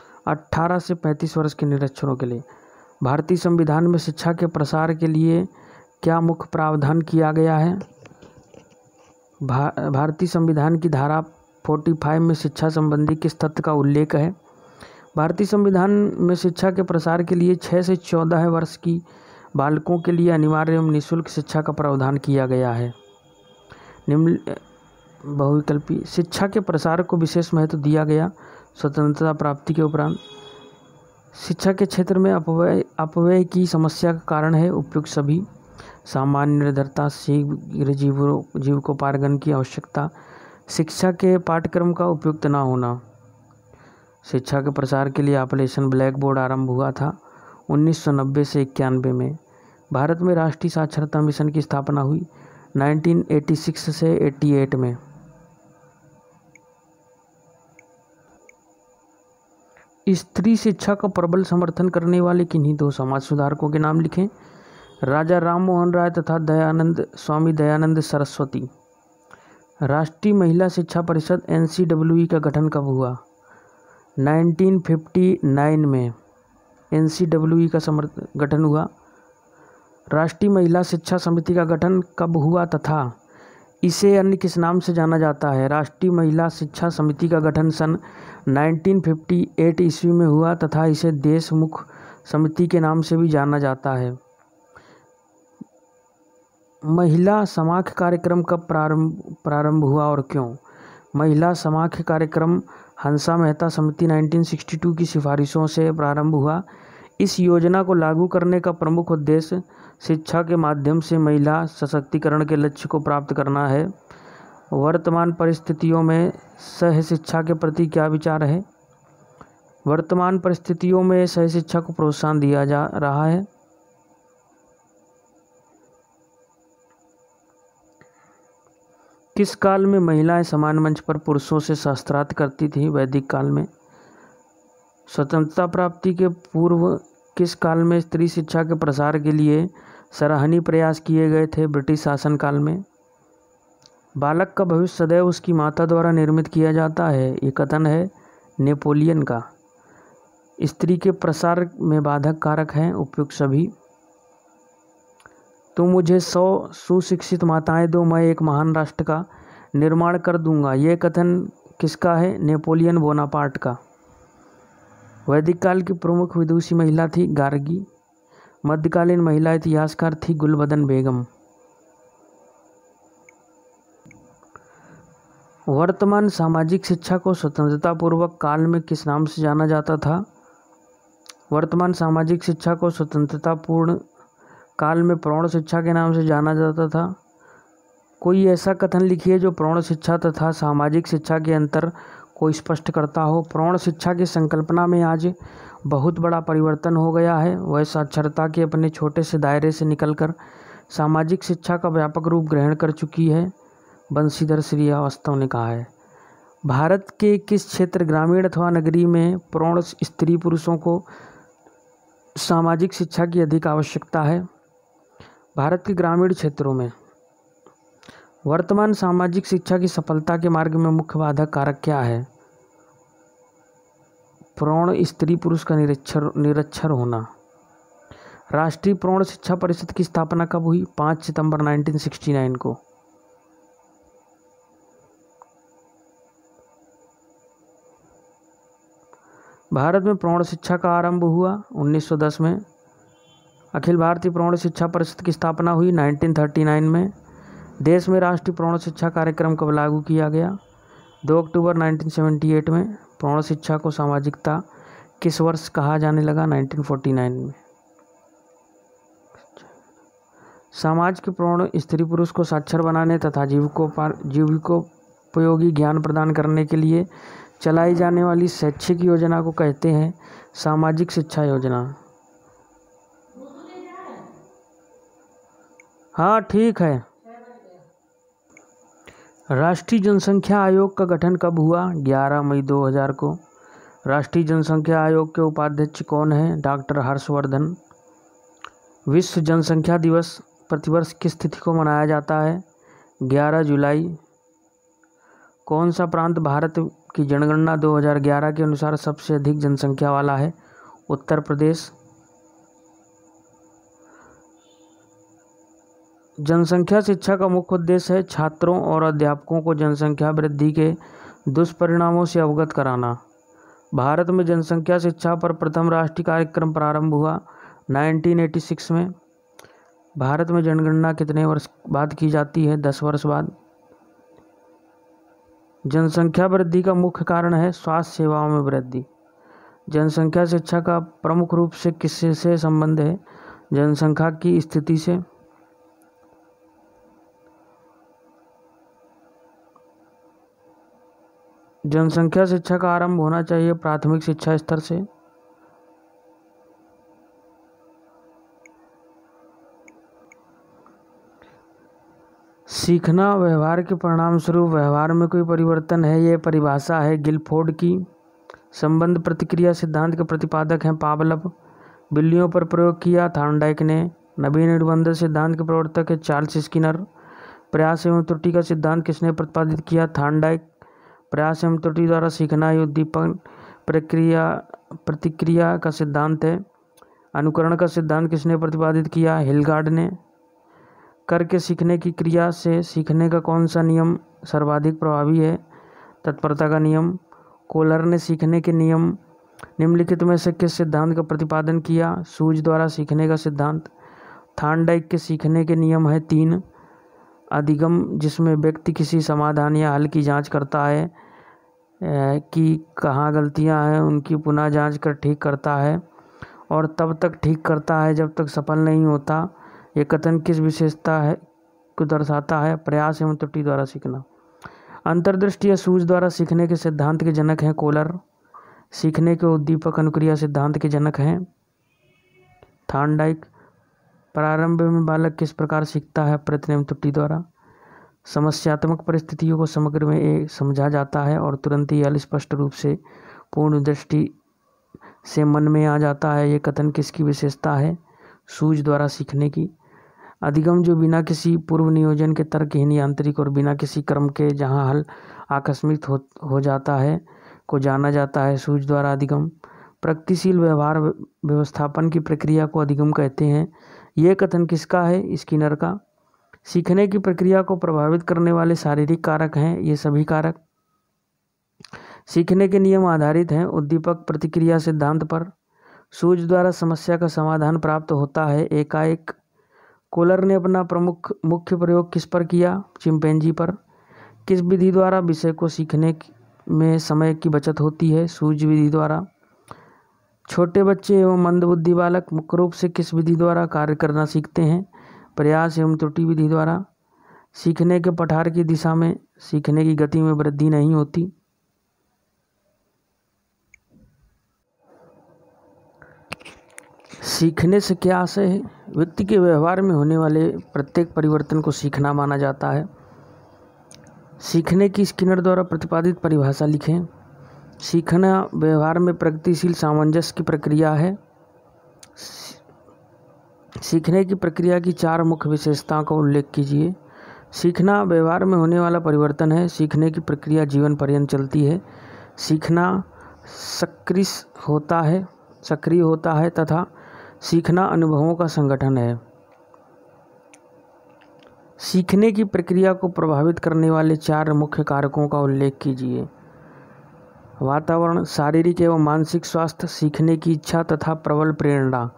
अठारह से पैंतीस वर्ष के निरक्षरों के लिए। भारतीय संविधान में शिक्षा के प्रसार के लिए क्या मुख्य प्रावधान किया गया है? भा, भारतीय संविधान की धारा पैंतालीस में शिक्षा संबंधी किस तथ्य का उल्लेख है? भारतीय संविधान में शिक्षा के प्रसार के लिए छः से चौदह वर्ष की बालकों के लिए अनिवार्य एवं निःशुल्क शिक्षा का प्रावधान किया गया है। निम्न बहुविकल्पी शिक्षा के प्रसार को विशेष महत्व दिया गया। स्वतंत्रता प्राप्ति के उपरांत शिक्षा के क्षेत्र में अपव्यय अपव्यय की समस्या का कारण है उपयुक्त सभी। सामान्य निर्धरता, शीघ्र जीव जीविकोपार्जन की आवश्यकता, शिक्षा के पाठ्यक्रम का उपयुक्त न होना। शिक्षा के प्रसार के लिए ऑपरेशन ब्लैक बोर्ड आरंभ हुआ था उन्नीस सौ नब्बे से इक्यानवे में। भारत में राष्ट्रीय साक्षरता मिशन की स्थापना हुई उन्नीस सौ छियासी से अट्ठासी में। स्त्री शिक्षा का प्रबल समर्थन करने वाले किन्हीं दो समाज सुधारकों के नाम लिखें? राजा राम मोहन राय तथा दयानंद स्वामी दयानंद सरस्वती। राष्ट्रीय महिला शिक्षा परिषद एन सी डब्ल्यू ई का गठन कब हुआ? उन्नीस सौ उनसठ में एन सी डब्ल्यू ई का समर्थ गठन हुआ। राष्ट्रीय महिला शिक्षा समिति का गठन कब हुआ तथा इसे अन्य किस नाम से जाना जाता है? राष्ट्रीय महिला शिक्षा समिति का गठन सन उन्नीस सौ अट्ठावन ईस्वी में हुआ तथा इसे देशमुख समिति के नाम से भी जाना जाता है। महिला समाख्य कार्यक्रम कब प्रारंभ प्रारंभ हुआ और क्यों? महिला समाख्य कार्यक्रम हंसा मेहता समिति उन्नीस सौ बासठ की सिफारिशों से प्रारंभ हुआ। इस योजना को लागू करने का प्रमुख उद्देश्य शिक्षा के माध्यम से महिला सशक्तिकरण के लक्ष्य को प्राप्त करना है। वर्तमान परिस्थितियों में सह शिक्षा के प्रति क्या विचार है? वर्तमान परिस्थितियों में सह शिक्षा को प्रोत्साहन दिया जा रहा है। किस काल में महिलाएं समान मंच पर पुरुषों से शास्त्रार्थ करती थीं? वैदिक काल में। स्वतंत्रता प्राप्ति के पूर्व किस काल में स्त्री शिक्षा के प्रसार के लिए सराहनीय प्रयास किए गए थे? ब्रिटिश शासनकाल में। बालक का भविष्य सदैव उसकी माता द्वारा निर्मित किया जाता है, ये कथन है नेपोलियन का। स्त्री के प्रसार में बाधक कारक हैं उपयुक्त सभी। तुम मुझे सौ सुशिक्षित माताएं दो, मैं एक महान राष्ट्र का निर्माण कर दूंगा, ये कथन किसका है? नेपोलियन बोनापार्ट का। वैदिक काल की प्रमुख विदुषी महिला थी गार्गी। मध्यकालीन महिला इतिहासकार थी गुलबदन बेगम। वर्तमान सामाजिक शिक्षा को स्वतंत्रता पूर्वक काल में किस नाम से जाना जाता था? वर्तमान सामाजिक शिक्षा को स्वतंत्रता पूर्ण काल में प्रौढ़ शिक्षा के नाम से जाना जाता था। कोई ऐसा कथन लिखिए जो प्रौढ़ शिक्षा तथा सामाजिक शिक्षा के अंतर को स्पष्ट करता हो। प्रौढ़ शिक्षा की संकल्पना में आज बहुत बड़ा परिवर्तन हो गया है। वह साक्षरता के अपने छोटे से दायरे से निकलकर सामाजिक शिक्षा का व्यापक रूप ग्रहण कर चुकी है, बंशीधर श्रीवास्तव ने कहा है। भारत के किस क्षेत्र, ग्रामीण अथवा नगरीय में प्रौढ़ स्त्री पुरुषों को सामाजिक शिक्षा की अधिक आवश्यकता है? भारत के ग्रामीण क्षेत्रों में। वर्तमान सामाजिक शिक्षा की सफलता के मार्ग में मुख्य बाधक कारक क्या है? प्रौढ़ स्त्री पुरुष का निरक्षर निरक्षर होना। राष्ट्रीय प्रौढ़ शिक्षा परिषद की स्थापना कब हुई? पाँच सितंबर उन्नीस सौ उनहत्तर को। भारत में प्रौढ़ शिक्षा का आरंभ हुआ उन्नीस सौ दस में। अखिल भारतीय प्रौढ़ शिक्षा परिषद की स्थापना हुई उन्नीस सौ उनतालीस में। देश में राष्ट्रीय प्रौढ़ शिक्षा कार्यक्रम कब लागू किया गया? दो अक्टूबर उन्नीस सौ अठहत्तर में। प्रौढ़ शिक्षा को सामाजिकता किस वर्ष कहा जाने लगा? उन्नीस सौ उनचास में। समाज के प्रौढ़ स्त्री पुरुष को साक्षर बनाने तथा जीविकोपार जीविकोपयोगी ज्ञान प्रदान करने के लिए चलाई जाने वाली शैक्षिक योजना को कहते हैं सामाजिक शिक्षा योजना। हाँ ठीक है। राष्ट्रीय जनसंख्या आयोग का गठन कब हुआ? ग्यारह मई दो हज़ार को। राष्ट्रीय जनसंख्या आयोग के उपाध्यक्ष कौन हैं? डॉक्टर हर्षवर्धन। विश्व जनसंख्या दिवस प्रतिवर्ष किस तिथि को मनाया जाता है? ग्यारह जुलाई। कौन सा प्रांत भारत की जनगणना दो हज़ार ग्यारह के अनुसार सबसे अधिक जनसंख्या वाला है? उत्तर प्रदेश। जनसंख्या शिक्षा का मुख्य उद्देश्य है छात्रों और अध्यापकों को जनसंख्या वृद्धि के दुष्परिणामों से अवगत कराना। भारत में जनसंख्या शिक्षा पर प्रथम राष्ट्रीय कार्यक्रम प्रारंभ हुआ उन्नीस सौ छियासी में। भारत में जनगणना कितने वर्ष बाद की जाती है? दस वर्ष बाद। जनसंख्या वृद्धि का मुख्य कारण है स्वास्थ्य सेवाओं में वृद्धि। जनसंख्या शिक्षा का प्रमुख रूप से किससे संबंध है? जनसंख्या की स्थिति से। जनसंख्या शिक्षा का आरंभ होना चाहिए प्राथमिक शिक्षा स्तर से। सीखना व्यवहार के परिणाम स्वरूप व्यवहार में कोई परिवर्तन है, यह परिभाषा है गिलफोर्ड की। संबंध प्रतिक्रिया सिद्धांत के प्रतिपादक हैं पावलव। बिल्लियों पर प्रयोग किया थॉर्नडाइक ने। नवीन अनुबंध सिद्धांत के प्रवर्तक है चार्ल्स स्किनर। प्रयास एवं त्रुटि का सिद्धांत किसने प्रतिपादित किया? थॉर्नडाइक। प्रयास एवं त्रुटि द्वारा सीखना ये उद्दीपन प्रक्रिया प्रतिक्रिया का सिद्धांत है। अनुकरण का सिद्धांत किसने प्रतिपादित किया? हिलगार्ड ने। करके सीखने की क्रिया से सीखने का कौन सा नियम सर्वाधिक प्रभावी है? तत्परता का नियम। कोलर ने सीखने के नियम निम्नलिखित में से किस सिद्धांत का प्रतिपादन किया? सूझ द्वारा सीखने का सिद्धांत। थॉर्नडाइक के सीखने के नियम है तीन। अधिगम, जिसमें व्यक्ति किसी समाधान या हल की जांच करता है कि कहाँ गलतियाँ हैं, उनकी पुनः जांच कर ठीक करता है और तब तक ठीक करता है जब तक सफल नहीं होता। ये कथन किस विशेषता है को दर्शाता है? प्रयास एवं त्रुटि द्वारा सीखना। अंतर्दृष्टि या सूझ द्वारा सीखने के सिद्धांत के जनक हैं कोलर। सीखने के उद्दीपक अनुक्रिया सिद्धांत के जनक हैं थॉर्नडाइक। प्रारंभ में बालक किस प्रकार सीखता है? प्रयत्न एवं त्रुटि द्वारा। समस्यात्मक परिस्थितियों को समग्र में एक समझा जाता है और तुरंत ही हल स्पष्ट रूप से पूर्ण दृष्टि से मन में आ जाता है। ये कथन किसकी विशेषता है? सूझ द्वारा सीखने की। अधिगम, जो बिना किसी पूर्व नियोजन के तर्कहीन यांत्रिक और बिना किसी क्रम के जहाँ हल आकस्मिक हो, हो जाता है को जाना जाता है। सूझ द्वारा अधिगम। प्रगतिशील व्यवहार व्यवस्थापन की प्रक्रिया को अधिगम कहते हैं। यह कथन किसका है? स्किनर का। सीखने की प्रक्रिया को प्रभावित करने वाले शारीरिक कारक हैं ये सभी कारक। सीखने के नियम आधारित हैं उद्दीपक प्रतिक्रिया सिद्धांत पर। सूझ द्वारा समस्या का समाधान प्राप्त होता है एकाएक। कोलर ने अपना प्रमुख मुख्य प्रयोग किस पर किया? चिंपैंजी पर। किस विधि द्वारा विषय को सीखने में समय की बचत होती है? सूझ विधि द्वारा। छोटे बच्चे एवं मंदबुद्धि बालक मुख्य रूप से किस विधि द्वारा कार्य करना सीखते हैं? प्रयास एवं त्रुटि विधि द्वारा। सीखने के पठार की दिशा में सीखने की गति में वृद्धि नहीं होती। सीखने से क्या आशय है? व्यक्ति के व्यवहार में होने वाले प्रत्येक परिवर्तन को सीखना माना जाता है। सीखने की स्किनर द्वारा प्रतिपादित परिभाषा लिखें। सीखना व्यवहार में प्रगतिशील सामंजस्य की प्रक्रिया है। सीखने की प्रक्रिया की चार मुख्य विशेषताओं का उल्लेख कीजिए। सीखना व्यवहार में होने वाला परिवर्तन है। सीखने की प्रक्रिया जीवन पर्यंत चलती है। सीखना सक्रिय होता है सक्रिय होता है तथा सीखना अनुभवों का संगठन है। सीखने की प्रक्रिया को प्रभावित करने वाले चार मुख्य कारकों का उल्लेख कीजिए। वातावरण, शारीरिक एवं मानसिक स्वास्थ्य, सीखने की इच्छा तथा प्रबल प्रेरणा।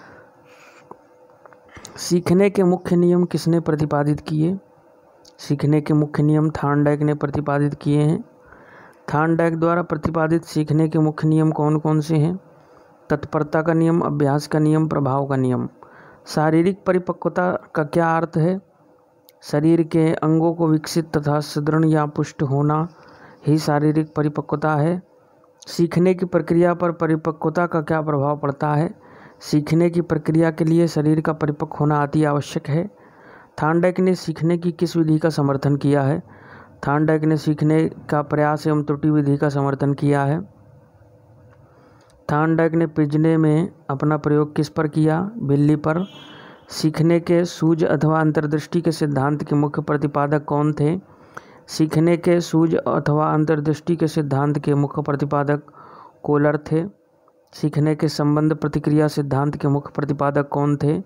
सीखने के मुख्य नियम किसने प्रतिपादित किए? सीखने के मुख्य नियम थॉर्नडाइक ने प्रतिपादित किए हैं। थॉर्नडाइक द्वारा प्रतिपादित सीखने के मुख्य नियम कौन कौन से हैं? तत्परता का नियम, अभ्यास का नियम, प्रभाव का नियम। शारीरिक परिपक्वता का क्या अर्थ है? शरीर के अंगों को विकसित तथा सुदृढ़ या पुष्ट होना ही शारीरिक परिपक्वता है। सीखने की प्रक्रिया पर परिपक्वता का क्या प्रभाव पड़ता है? सीखने की प्रक्रिया के लिए शरीर का परिपक्व होना अति आवश्यक है। थॉर्नडाइक ने सीखने की किस विधि का समर्थन किया है? थॉर्नडाइक ने सीखने का प्रयास एवं त्रुटि विधि का समर्थन किया है। थॉर्नडाइक ने पिजने में अपना प्रयोग किस पर किया? बिल्ली पर। सीखने के सूझ अथवा अंतर्दृष्टि के सिद्धांत के मुख्य प्रतिपादक कौन थे? सीखने के सूझ अथवा अंतर्दृष्टि के सिद्धांत के मुख्य प्रतिपादक कोलर थे। सीखने के संबंध प्रतिक्रिया सिद्धांत के मुख्य प्रतिपादक कौन थे?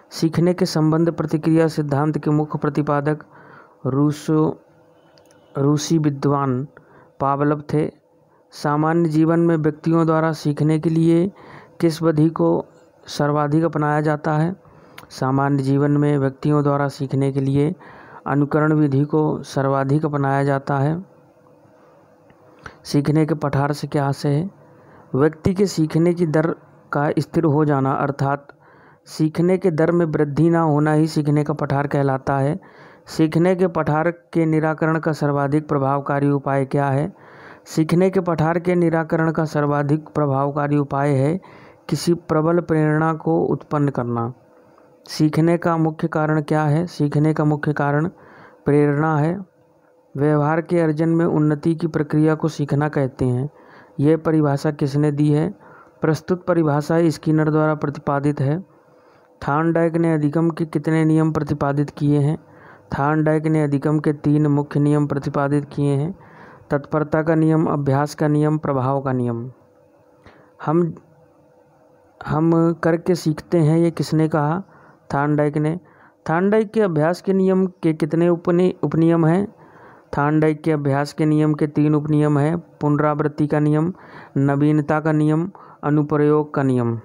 सीखने के संबंध प्रतिक्रिया सिद्धांत के मुख्य प्रतिपादक रूसो रूसी विद्वान पावलोव थे। सामान्य जीवन में व्यक्तियों द्वारा सीखने के लिए किस विधि को सर्वाधिक अपनाया जाता है? सामान्य जीवन में व्यक्तियों द्वारा सीखने के लिए अनुकरण विधि को सर्वाधिक अपनाया जाता है। सीखने के पठार से क्या आशय है? व्यक्ति के सीखने की दर का स्थिर हो जाना अर्थात सीखने के दर में वृद्धि ना होना ही सीखने का पठार कहलाता है। सीखने के पठार के निराकरण का सर्वाधिक प्रभावकारी उपाय क्या है? सीखने के पठार के निराकरण का सर्वाधिक प्रभावकारी उपाय है किसी प्रबल प्रेरणा को उत्पन्न करना। सीखने का मुख्य कारण क्या है? सीखने का मुख्य कारण प्रेरणा है। व्यवहार के अर्जन में उन्नति की प्रक्रिया को सीखना कहते हैं। यह परिभाषा किसने दी है? प्रस्तुत परिभाषा स्किनर द्वारा प्रतिपादित है। थॉर्नडाइक ने अधिगम के कितने नियम प्रतिपादित किए हैं? थॉर्नडाइक ने अधिगम के तीन मुख्य नियम प्रतिपादित किए हैं। तत्परता का नियम, अभ्यास का नियम, प्रभाव का नियम। हम हम करके सीखते हैं, ये किसने कहा? थॉर्नडाइक ने। थॉर्नडाइक के अभ्यास के नियम के कितने उपनि उपनियम हैं? थॉर्नडाइक के अभ्यास के नियम के तीन उपनियम हैं। पुनरावृत्ति का नियम, नवीनता का नियम, अनुप्रयोग का नियम।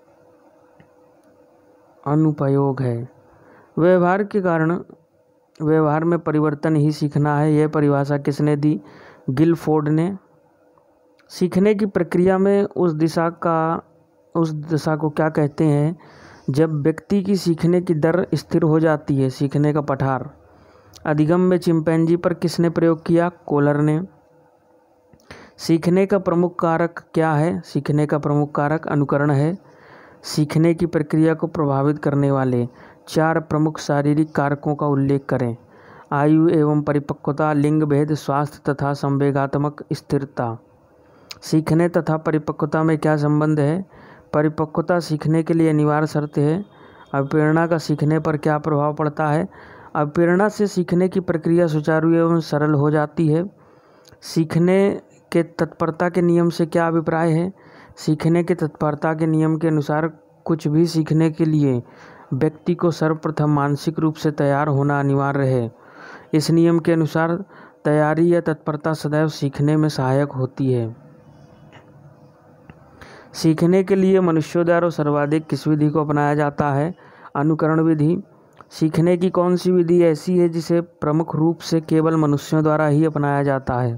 अनुप्रयोग है व्यवहार के कारण व्यवहार में परिवर्तन ही सीखना है। यह परिभाषा किसने दी? गिलफोर्ड ने। सीखने की प्रक्रिया में उस दिशा का उस दिशा को क्या कहते हैं जब व्यक्ति की सीखने की दर स्थिर हो जाती है? सीखने का पठार। अधिगम में चिंपैंजी पर किसने प्रयोग किया? कोलर ने। सीखने का प्रमुख कारक क्या है? सीखने का प्रमुख कारक अनुकरण है। सीखने की प्रक्रिया को प्रभावित करने वाले चार प्रमुख शारीरिक कारकों का उल्लेख करें। आयु एवं परिपक्वता, लिंग भेद, स्वास्थ्य तथा संवेगात्मक स्थिरता। सीखने तथा परिपक्वता में क्या संबंध है? परिपक्वता सीखने के लिए अनिवार्य शर्त है। अप्रेरणा का सीखने पर क्या प्रभाव पड़ता है? अप्रेरणा से सीखने की प्रक्रिया सुचारू एवं सरल हो जाती है। सीखने के तत्परता के नियम से क्या अभिप्राय है? सीखने के तत्परता के नियम के अनुसार कुछ भी सीखने के लिए व्यक्ति को सर्वप्रथम मानसिक रूप से तैयार होना अनिवार्य है। इस नियम के अनुसार तैयारी या तत्परता सदैव सीखने में सहायक होती है। सीखने के लिए मनुष्यों द्वारा सर्वाधिक किस विधि को अपनाया जाता है? अनुकरण विधि। सीखने की कौन सी विधि ऐसी है जिसे प्रमुख रूप से केवल मनुष्यों द्वारा ही अपनाया जाता है?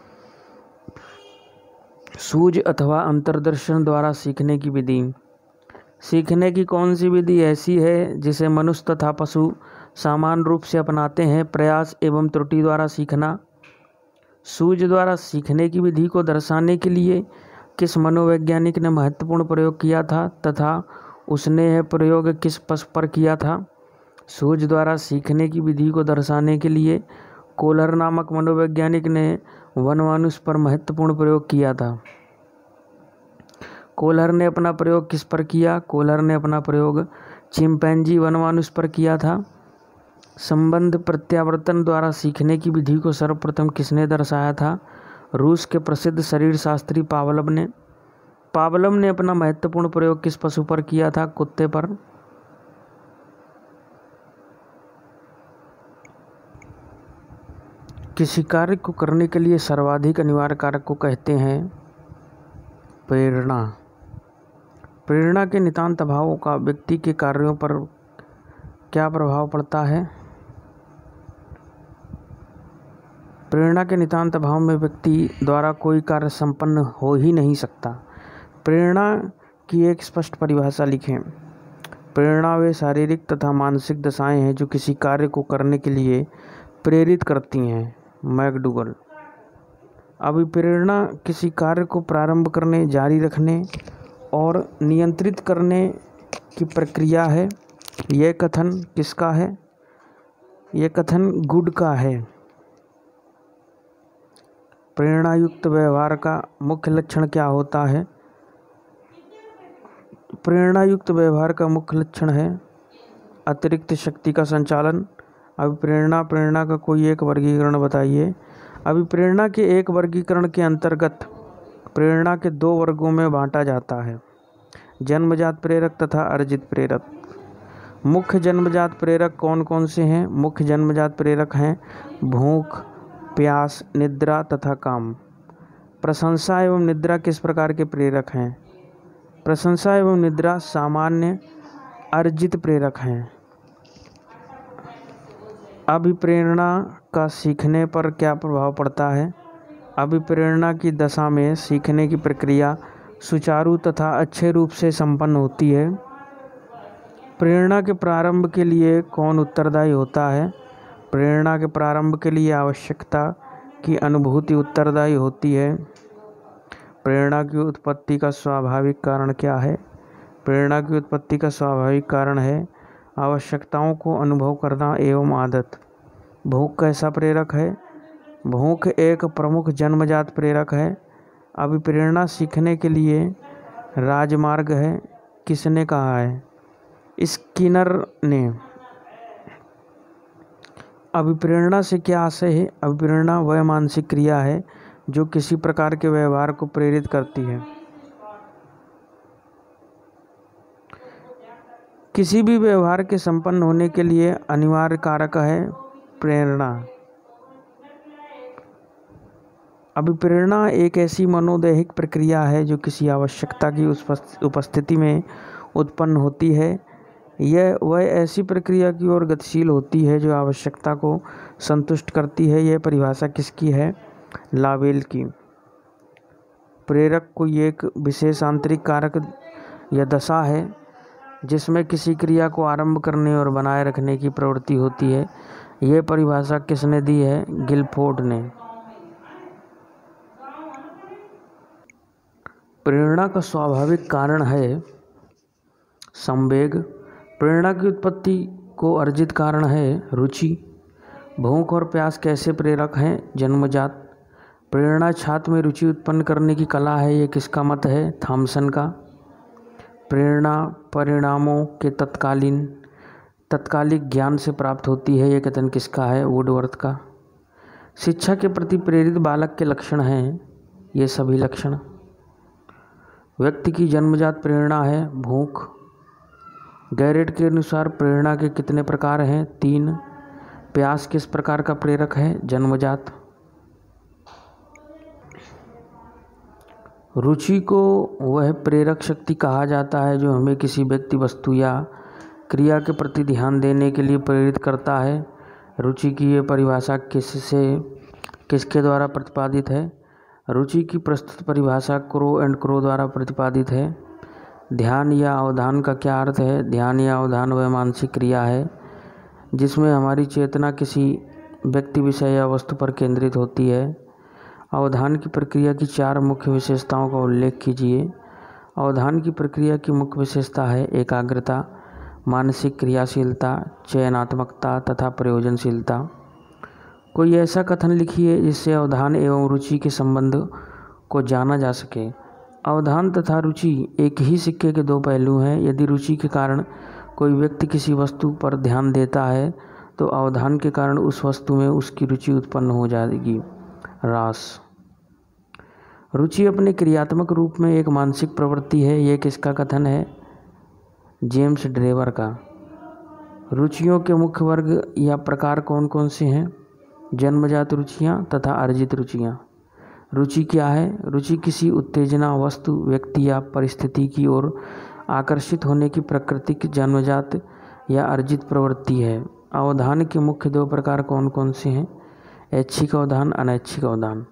सूझ अथवा अंतर्दर्शन द्वारा सीखने की विधि। सीखने की कौन सी विधि ऐसी है जिसे मनुष्य तथा पशु समान रूप से अपनाते हैं? प्रयास एवं त्रुटि द्वारा सीखना। सूझ द्वारा सीखने की विधि को दर्शाने के लिए किस मनोवैज्ञानिक ने महत्वपूर्ण प्रयोग किया था तथा उसने यह प्रयोग किस पशु पर किया था? सूझ द्वारा सीखने की विधि को दर्शाने के लिए कोलर नामक मनोवैज्ञानिक ने वनमानुष पर महत्वपूर्ण प्रयोग किया था। कोलर ने अपना प्रयोग किस पर किया? कोलर ने अपना प्रयोग चिंपैंजी वनमानुष पर किया था। संबंध प्रत्यावर्तन द्वारा सीखने की विधि को सर्वप्रथम किसने दर्शाया था? रूस के प्रसिद्ध शरीर शास्त्री पावलोव ने। पावलोव ने अपना महत्वपूर्ण प्रयोग किस पशु पर किया था? कुत्ते पर। किसी कार्य को करने के लिए सर्वाधिक अनिवार्य कारक को कहते हैं प्रेरणा। प्रेरणा के नितांत अभाव का व्यक्ति के कार्यों पर क्या प्रभाव पड़ता है? प्रेरणा के नितांत अभाव में व्यक्ति द्वारा कोई कार्य संपन्न हो ही नहीं सकता। प्रेरणा की एक स्पष्ट परिभाषा लिखें। प्रेरणा वे शारीरिक तथा मानसिक दशाएं हैं जो किसी कार्य को करने के लिए प्रेरित करती हैं। मैकडूगल। अभिप्रेरणा किसी कार्य को प्रारंभ करने, जारी रखने और नियंत्रित करने की प्रक्रिया है। यह कथन किसका है? यह कथन गुड का है। प्रेरणायुक्त व्यवहार का मुख्य लक्षण क्या होता है? प्रेरणायुक्त व्यवहार का मुख्य लक्षण है अतिरिक्त शक्ति का संचालन। अभिप्रेरणा प्रेरणा का कोई एक वर्गीकरण बताइए। अभिप्रेरणा के एक वर्गीकरण के अंतर्गत प्रेरणा के दो वर्गों में बांटा जाता है, जन्मजात प्रेरक तथा अर्जित प्रेरक। मुख्य जन्मजात प्रेरक कौन कौन से हैं? मुख्य जन्मजात प्रेरक हैं भूख, प्यास, निद्रा तथा काम। प्रशंसा एवं निद्रा किस प्रकार के प्रेरक हैं? प्रशंसा एवं निद्रा सामान्य अर्जित प्रेरक हैं। अभिप्रेरणा का सीखने पर क्या प्रभाव पड़ता है? अभिप्रेरणा की दशा में सीखने की प्रक्रिया सुचारू तथा अच्छे रूप से संपन्न होती है। प्रेरणा के प्रारंभ के लिए कौन उत्तरदायी होता है? प्रेरणा के प्रारंभ के लिए आवश्यकता की अनुभूति उत्तरदायी होती है। प्रेरणा की उत्पत्ति का स्वाभाविक कारण क्या है? प्रेरणा की उत्पत्ति का स्वाभाविक कारण है आवश्यकताओं को अनुभव करना एवं आदत। भूख कैसा प्रेरक है? भूख एक प्रमुख जन्मजात प्रेरक है। अभिप्रेरणा सीखने के लिए राजमार्ग है। किसने कहा है? स्किनर ने। अभिप्रेरणा से क्या आशय है? अभिप्रेरणा वह मानसिक क्रिया है जो किसी प्रकार के व्यवहार को प्रेरित करती है। किसी भी व्यवहार के संपन्न होने के लिए अनिवार्य कारक है प्रेरणा। अभिप्रेरणा एक ऐसी मनोदैहिक प्रक्रिया है जो किसी आवश्यकता की उपस्थिति में उत्पन्न होती है। यह वह ऐसी प्रक्रिया की ओर गतिशील होती है जो आवश्यकता को संतुष्ट करती है। यह परिभाषा किसकी है? लावेल की। प्रेरक कोई एक विशेष आंतरिक कारक या दशा है जिसमें किसी क्रिया को आरंभ करने और बनाए रखने की प्रवृत्ति होती है। यह परिभाषा किसने दी है? गिलफोर्ड ने। प्रेरणा का स्वाभाविक कारण है संवेग। प्रेरणा की उत्पत्ति को अर्जित कारण है रुचि। भूख और प्यास कैसे प्रेरक हैं? जन्मजात। प्रेरणा छात्र में रुचि उत्पन्न करने की कला है। यह किसका मत है? थॉमसन का। प्रेरणा परिणामों के तत्कालीन तत्कालिक ज्ञान से प्राप्त होती है। यह कथन किसका है? वुडवर्थ का। शिक्षा के प्रति प्रेरित बालक के लक्षण हैं ये सभी लक्षण। व्यक्ति की जन्मजात प्रेरणा है भूख। गैरेट के अनुसार प्रेरणा के कितने प्रकार हैं? तीन। प्यास किस प्रकार का प्रेरक है? जन्मजात। रुचि को वह प्रेरक शक्ति कहा जाता है जो हमें किसी व्यक्ति, वस्तु या क्रिया के प्रति ध्यान देने के लिए प्रेरित करता है। रुचि की ये परिभाषा किससे किसके द्वारा प्रतिपादित है? रुचि की प्रस्तुत परिभाषा क्रो एंड क्रो द्वारा प्रतिपादित है। ध्यान या अवधान का क्या अर्थ है? ध्यान या अवधान वह मानसिक क्रिया है जिसमें हमारी चेतना किसी व्यक्ति, विषय या वस्तु पर केंद्रित होती है। अवधान की प्रक्रिया की चार मुख्य विशेषताओं का उल्लेख कीजिए। अवधान की प्रक्रिया की मुख्य विशेषता है एकाग्रता, मानसिक क्रियाशीलता, चयनात्मकता तथा प्रयोजनशीलता। कोई ऐसा कथन लिखिए जिससे अवधान एवं रुचि के संबंध को जाना जा सके। अवधान तथा रुचि एक ही सिक्के के दो पहलू हैं। यदि रुचि के कारण कोई व्यक्ति किसी वस्तु पर ध्यान देता है तो अवधान के कारण उस वस्तु में उसकी रुचि उत्पन्न हो जाएगी। रास। रुचि अपने क्रियात्मक रूप में एक मानसिक प्रवृत्ति है। यह किसका कथन है? जेम्स ड्रेवर का। रुचियों के मुख्य वर्ग या प्रकार कौन कौन से हैं? जन्मजात रुचियाँ तथा अर्जित रुचियाँ। रुचि क्या है? रुचि किसी उत्तेजना, वस्तु, व्यक्ति या परिस्थिति की ओर आकर्षित होने की प्राकृतिक, जन्मजात या अर्जित प्रवृत्ति है। अवधान के मुख्य दो प्रकार कौन कौन से हैं? ऐच्छिक अवधान, अनैच्छिक अवधान।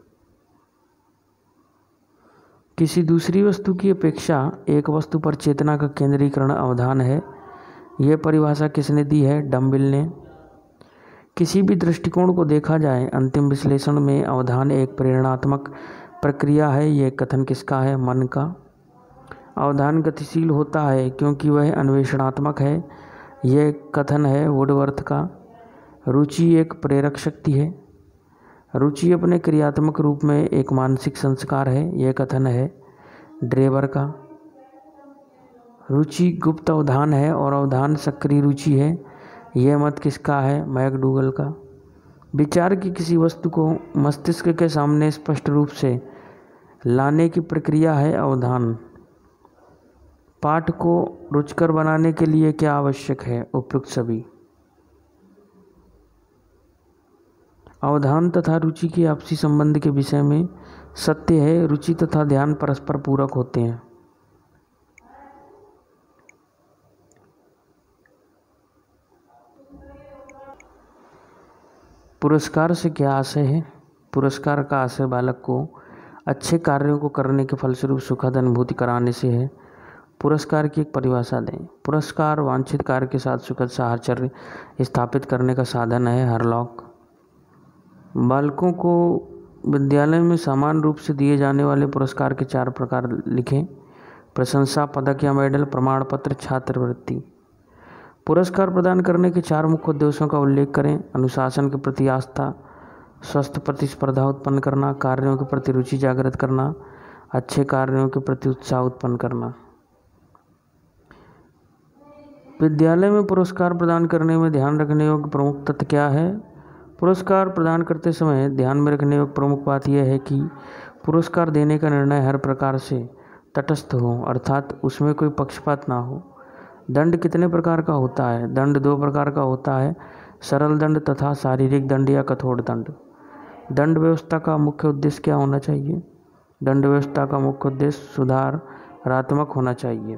किसी दूसरी वस्तु की अपेक्षा एक वस्तु पर चेतना का केंद्रीकरण अवधान है। यह परिभाषा किसने दी है? डम्बिल ने। किसी भी दृष्टिकोण को देखा जाए, अंतिम विश्लेषण में अवधान एक प्रेरणात्मक प्रक्रिया है। यह कथन किसका है? मन का। अवधान गतिशील होता है क्योंकि वह अन्वेषणात्मक है। यह कथन है वुडवर्थ का। रुचि एक प्रेरक शक्ति है। रुचि अपने क्रियात्मक रूप में एक मानसिक संस्कार है। यह कथन है ड्रेवर का। रुचि गुप्त अवधान है और अवधान सक्रिय रुचि है। यह मत किसका है? मैकडूगल का। विचार की किसी वस्तु को मस्तिष्क के सामने स्पष्ट रूप से लाने की प्रक्रिया है अवधान। पाठ को रुचिकर बनाने के लिए क्या आवश्यक है? उपयुक्त सभी। अवधान तथा रुचि के आपसी संबंध के विषय में सत्य है, रुचि तथा ध्यान परस्पर पूरक होते हैं। पुरस्कार से क्या आशय है? पुरस्कार का आशय बालक को अच्छे कार्यों को करने के फलस्वरूप सुखद अनुभूति कराने से है। पुरस्कार की एक परिभाषा दें। पुरस्कार वांछित कार्य के साथ सुखद साहचर्य स्थापित करने का साधन है। हरलॉक। बालकों को विद्यालय में समान रूप से दिए जाने वाले पुरस्कार के चार प्रकार लिखें। प्रशंसा, पदक या मेडल, प्रमाण पत्र, छात्रवृत्ति। पुरस्कार प्रदान करने के चार मुख्य उद्देश्यों का उल्लेख करें। अनुशासन के प्रति आस्था, स्वस्थ प्रतिस्पर्धा उत्पन्न करना, कार्यों के प्रति रुचि जागृत करना, अच्छे कार्यों के प्रति उत्साह उत्पन्न करना। विद्यालय में पुरस्कार प्रदान करने में ध्यान रखने योग्य प्रमुख तथ्य क्या है? पुरस्कार प्रदान करते समय ध्यान में रखने योग्य प्रमुख बात यह है कि पुरस्कार देने का निर्णय हर प्रकार से तटस्थ हो, अर्थात उसमें कोई पक्षपात ना हो। दंड कितने प्रकार का होता है? दंड दो प्रकार का होता है, सरल दंड तथा शारीरिक दंड या कठोर दंड। दंड व्यवस्था का मुख्य उद्देश्य क्या होना चाहिए? दंड व्यवस्था का मुख्य उद्देश्य सुधारात्मक होना चाहिए।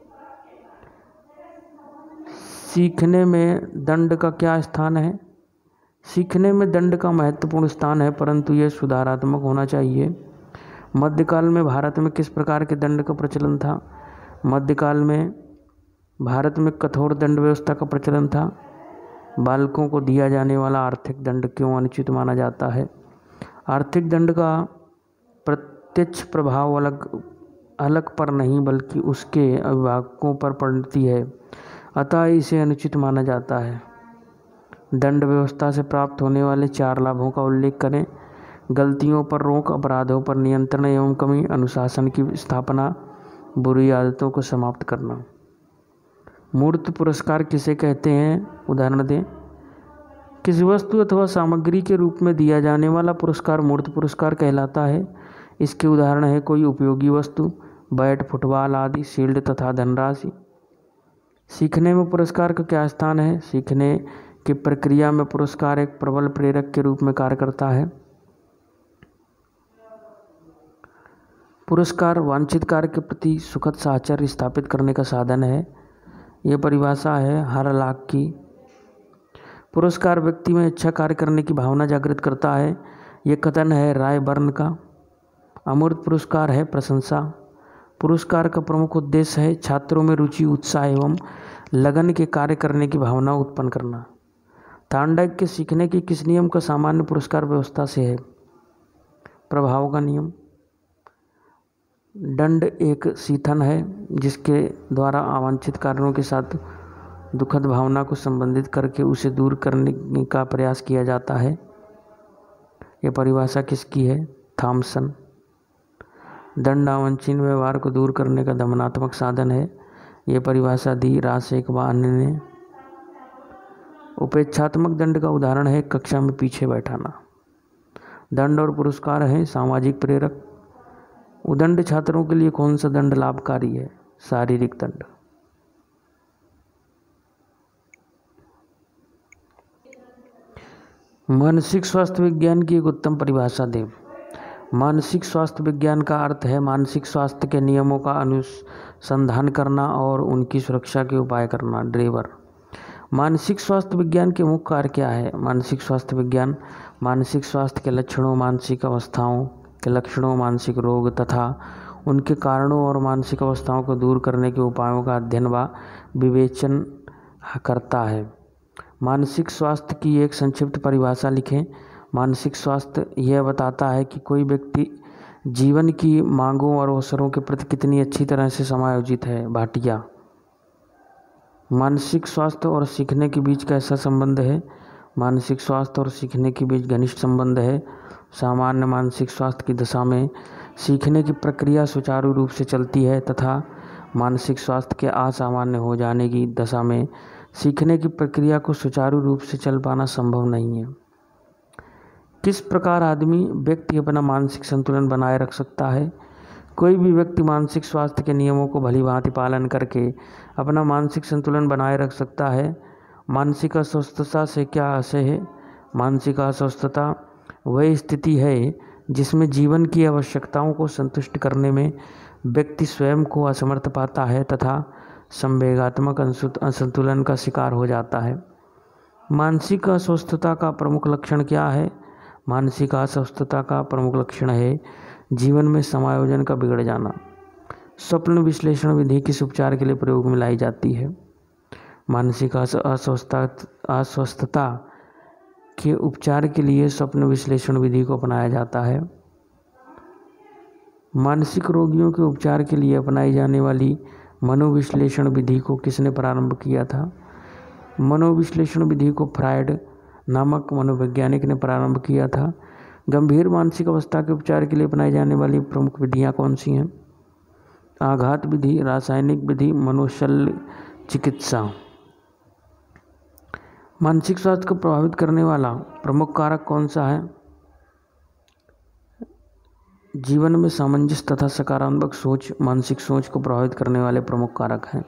सीखने में दंड का क्या स्थान है? सीखने में दंड का महत्वपूर्ण स्थान है, परंतु यह सुधारात्मक होना चाहिए। मध्यकाल में भारत में किस प्रकार के दंड का प्रचलन था? मध्यकाल में भारत में कठोर दंड व्यवस्था का प्रचलन था। बालकों को दिया जाने वाला आर्थिक दंड क्यों अनुचित माना जाता है? आर्थिक दंड का प्रत्यक्ष प्रभाव अलग अलग पर नहीं बल्कि उसके अभिभावकों पर पड़ती है, अतः इसे अनुचित माना जाता है। दंड व्यवस्था से प्राप्त होने वाले चार लाभों का उल्लेख करें। गलतियों पर रोक, अपराधों पर नियंत्रण एवं कमी, अनुशासन की स्थापना, बुरी आदतों को समाप्त करना। मूर्त पुरस्कार किसे कहते हैं? उदाहरण दें। किसी वस्तु अथवा सामग्री के रूप में दिया जाने वाला पुरस्कार मूर्त पुरस्कार कहलाता है। इसके उदाहरण है कोई उपयोगी वस्तु, बैट, फुटबॉल आदि, शील्ड तथा धनराशि। सीखने में पुरस्कार का क्या स्थान है? सीखने की प्रक्रिया में पुरस्कार एक प्रबल प्रेरक के रूप में कार्य करता है। पुरस्कार वांछित कार्य के प्रति सुखद साहचर्य स्थापित करने का साधन है। ये परिभाषा है हरलॉक की। पुरस्कार व्यक्ति में अच्छा कार्य करने की भावना जागृत करता है। ये कथन है रायबर्न का। अमूर्त पुरस्कार है प्रशंसा। पुरस्कार का प्रमुख उद्देश्य है छात्रों में रुचि, उत्साह एवं लगन के कार्य करने की भावना उत्पन्न करना। थार्नडाइक के सीखने की किस नियम का सामान्य पुरस्कार व्यवस्था से है? प्रभाव का नियम। दंड एक सीथन है जिसके द्वारा अवांछित कार्यों के साथ दुखद भावना को संबंधित करके उसे दूर करने का प्रयास किया जाता है। यह परिभाषा किसकी है? थॉमसन। दंड अवांछनीय व्यवहार को दूर करने का दमनात्मक साधन है। यह परिभाषा दी रासेकबान ने। उपेक्षात्मक दंड का उदाहरण है कक्षा में पीछे बैठाना। दंड और पुरस्कार हैं सामाजिक प्रेरक। उदंड छात्रों के लिए कौन सा दंड लाभकारी है? शारीरिक दंड। मानसिक स्वास्थ्य विज्ञान की एक उत्तम परिभाषा दें। मानसिक स्वास्थ्य विज्ञान का अर्थ है मानसिक स्वास्थ्य के नियमों का अनुसंधान करना और उनकी सुरक्षा के उपाय करना। ड्रेवर। मानसिक स्वास्थ्य विज्ञान के मुख्य कार्य क्या है? मानसिक स्वास्थ्य विज्ञान मानसिक स्वास्थ्य के लक्षणों, मानसिक अवस्थाओं के लक्षणों, मानसिक रोग तथा उनके कारणों और मानसिक अवस्थाओं को दूर करने के उपायों का अध्ययन व विवेचन करता है। मानसिक स्वास्थ्य की एक संक्षिप्त परिभाषा लिखें। मानसिक स्वास्थ्य यह बताता है कि कोई व्यक्ति जीवन की मांगों और अवसरों के प्रति कितनी अच्छी तरह से समायोजित है। भाटिया। मानसिक स्वास्थ्य और सीखने के बीच कैसा संबंध है? मानसिक स्वास्थ्य और सीखने के बीच घनिष्ठ संबंध है। सामान्य मानसिक स्वास्थ्य की दशा में सीखने की प्रक्रिया सुचारू रूप से चलती है तथा मानसिक स्वास्थ्य के असामान्य हो जाने की दशा में सीखने की प्रक्रिया को सुचारू रूप से चल पाना संभव नहीं है। किस प्रकार आदमी व्यक्ति अपना मानसिक संतुलन बनाए रख सकता है? कोई भी व्यक्ति मानसिक स्वास्थ्य के नियमों को भली भांति पालन करके अपना मानसिक संतुलन बनाए रख सकता है। मानसिक अस्वस्थता से क्या आशय है? मानसिक अस्वस्थता वह स्थिति है जिसमें जीवन की आवश्यकताओं को संतुष्ट करने में व्यक्ति स्वयं को असमर्थ पाता है तथा संवेगात्मक असंतुलन का शिकार हो जाता है। मानसिक अस्वस्थता का प्रमुख लक्षण क्या है? मानसिक अस्वस्थता का प्रमुख लक्षण है जीवन में समायोजन का बिगड़ जाना। स्वप्न विश्लेषण विधि किस उपचार के लिए प्रयोग में लाई जाती है? मानसिक अस्वस्थता अस्वस्थता के उपचार के लिए स्वप्न विश्लेषण विधि को अपनाया जाता है। मानसिक रोगियों के उपचार के लिए अपनाई जाने वाली मनोविश्लेषण विधि को किसने प्रारंभ किया था? मनोविश्लेषण विधि को फ्रायड नामक मनोवैज्ञानिक ने प्रारंभ किया था। गंभीर मानसिक अवस्था के उपचार के लिए अपनाई जाने वाली प्रमुख विधियाँ कौन सी हैं? आघात विधि, रासायनिक विधि, मनोशल्य चिकित्सा। मानसिक स्वास्थ्य को प्रभावित करने वाला प्रमुख कारक कौन सा है? जीवन में सामंजस्य तथा सकारात्मक सोच मानसिक सोच को प्रभावित करने वाले प्रमुख कारक हैं।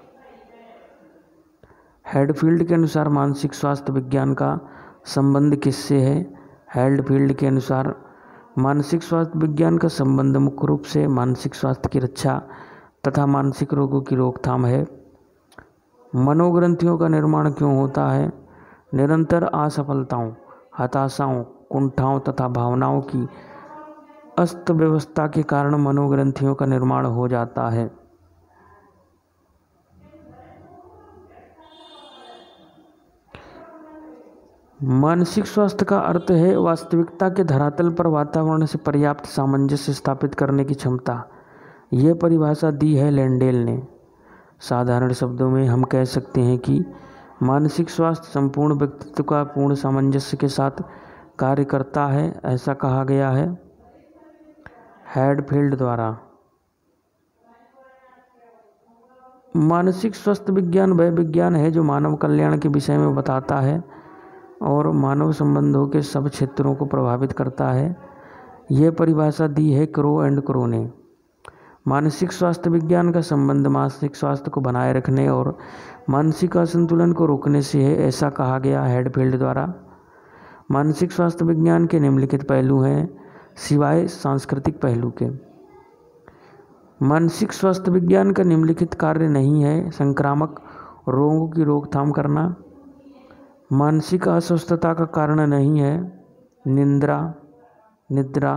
हेडफील्ड के अनुसार मानसिक स्वास्थ्य विज्ञान का संबंध किससे है? हेडफील्ड के अनुसार मानसिक स्वास्थ्य विज्ञान का संबंध मुख्य रूप से मानसिक स्वास्थ्य की रक्षा तथा मानसिक रोगों की रोकथाम है। मनोग्रंथियों का निर्माण क्यों होता है? निरंतर असफलताओं, हताशाओं, कुंठाओं तथा भावनाओं की अस्त व्यवस्था के कारण मनोग्रंथियों का निर्माण हो जाता है। मानसिक स्वास्थ्य का अर्थ है वास्तविकता के धरातल पर वातावरण से पर्याप्त सामंजस्य स्थापित करने की क्षमता। यह परिभाषा दी है लैंडेल ने। साधारण शब्दों में हम कह सकते हैं कि मानसिक स्वास्थ्य संपूर्ण व्यक्तित्व का पूर्ण सामंजस्य के साथ कार्य करता है, ऐसा कहा गया है हेडफील्ड द्वारा। मानसिक स्वास्थ्य विज्ञान वह विज्ञान है जो मानव कल्याण के विषय में बताता है और मानव संबंधों के सब क्षेत्रों को प्रभावित करता है। यह परिभाषा दी है क्रो एंड क्रो ने। मानसिक स्वास्थ्य विज्ञान का संबंध मानसिक स्वास्थ्य को बनाए रखने और मानसिक असंतुलन को रोकने से है, ऐसा कहा गया हेडफील्ड द्वारा। मानसिक स्वास्थ्य विज्ञान के निम्नलिखित पहलू हैं सिवाय सांस्कृतिक पहलू के। मानसिक स्वास्थ्य विज्ञान का निम्नलिखित कार्य नहीं है संक्रामक रोगों की रोकथाम करना। मानसिक अस्वस्थता का कारण नहीं है निद्रा निद्रा